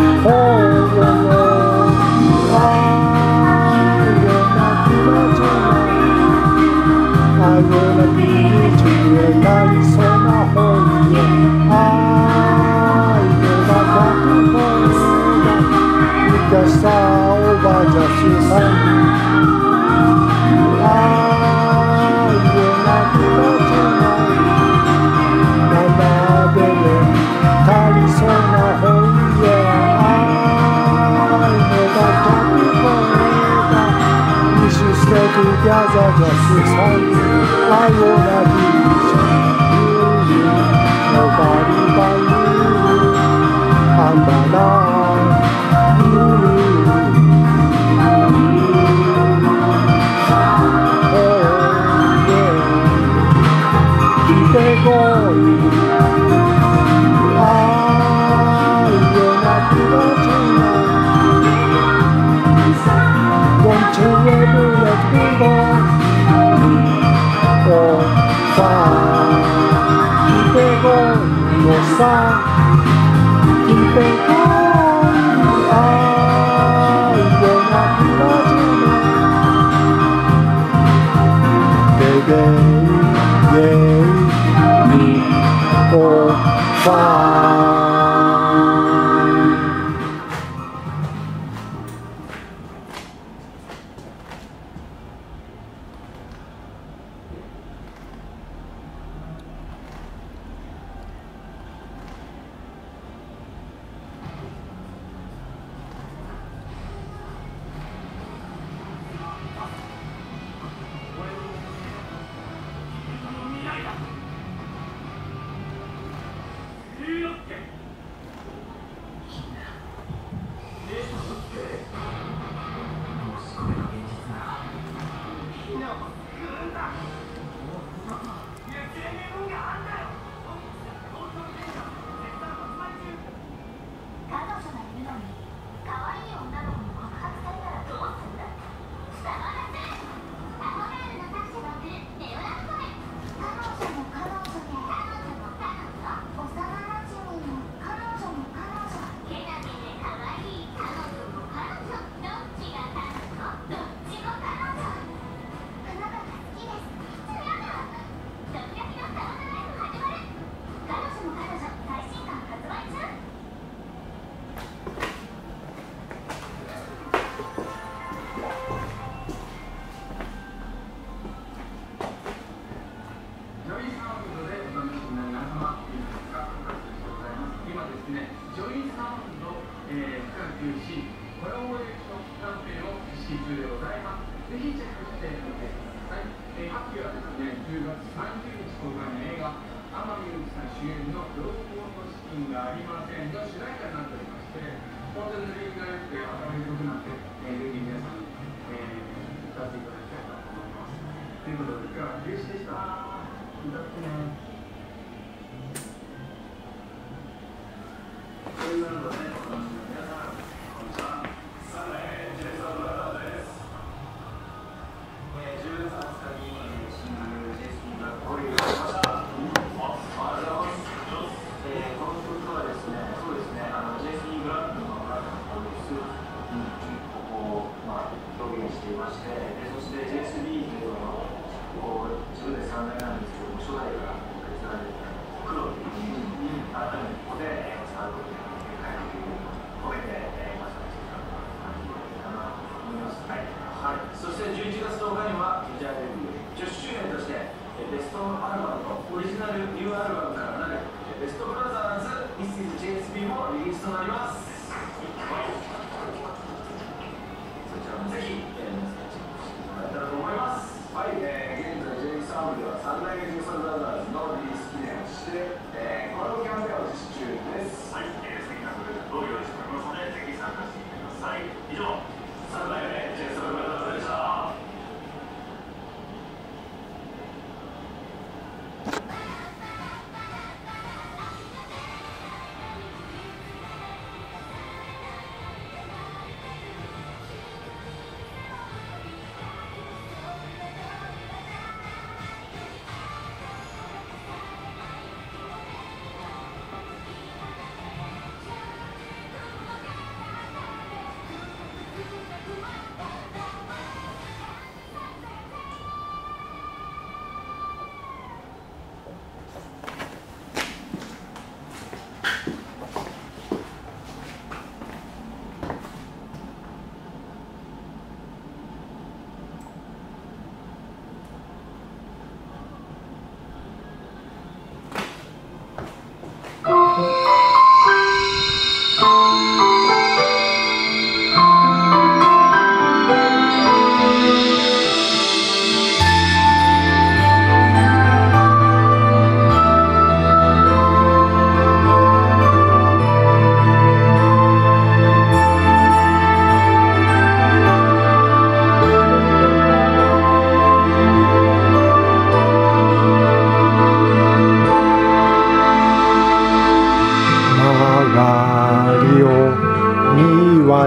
Together just as fun. I wanna be with you. Nobody but you. I'm alive. Oh yeah. Keep it going. I wanna be with you. Don't you ever let me go. Oh, fine. Keep it going, your son. Keep it going. I wanna be baby, baby, oh, fine.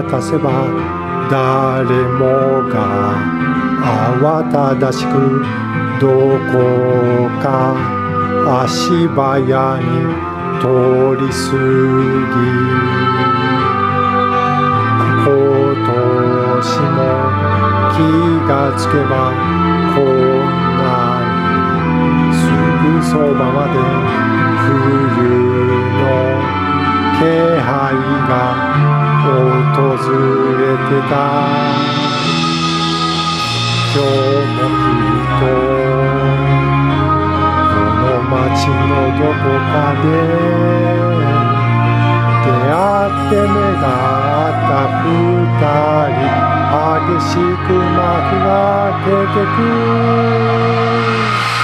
渡せば誰もが慌ただしくどこか足早に通り過ぎ、今年も気がつけばこんなすぐそばまで冬の気配が訪れてた。今日もきっとこの街のどこかで出会って目が合った二人、激しく幕が出てく。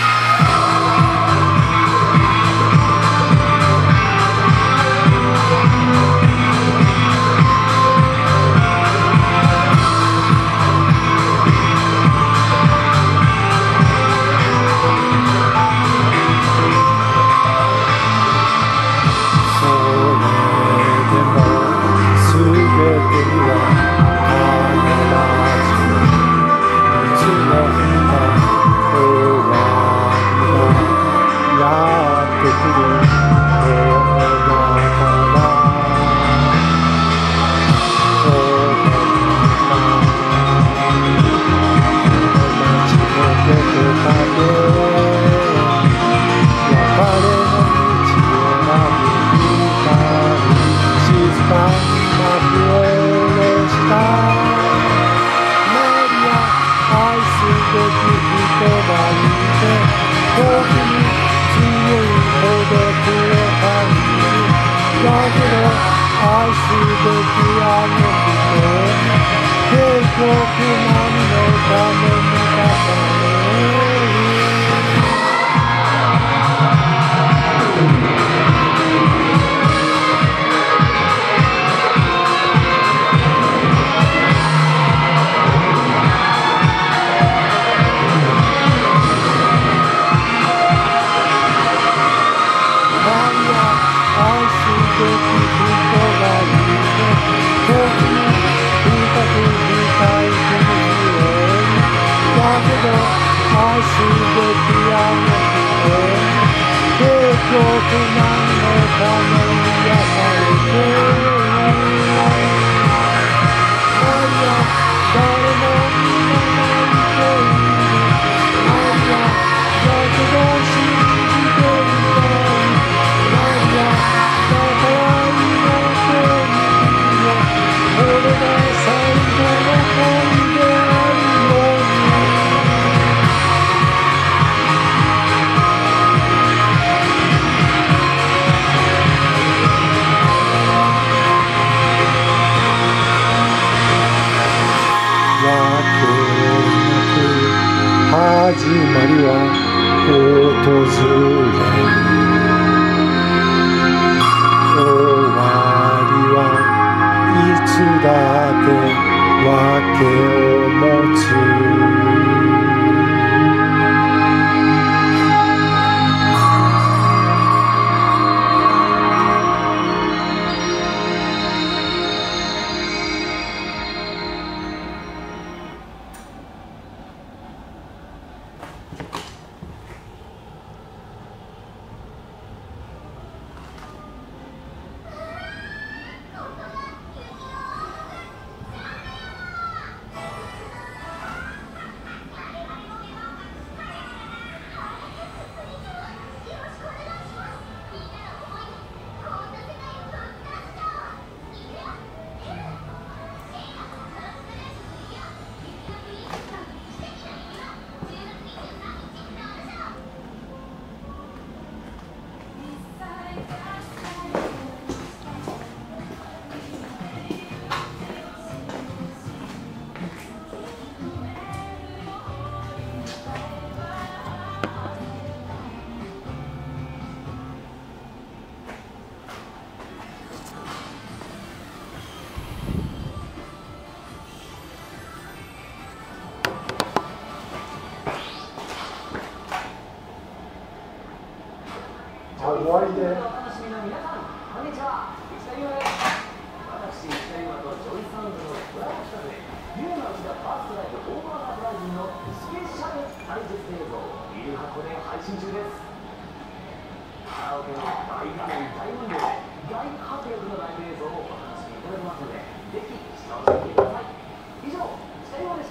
始まりは訪れ、終わりはいつだってわけを持つ。
ここで配信中です。カラオケの大画面大音量で大迫力のライブ映像をお楽しみいただけますので、ぜひ視聴してみてください。以上、シカリオでした。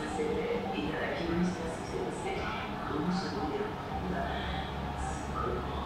いただきました。先生、この人のようなすごい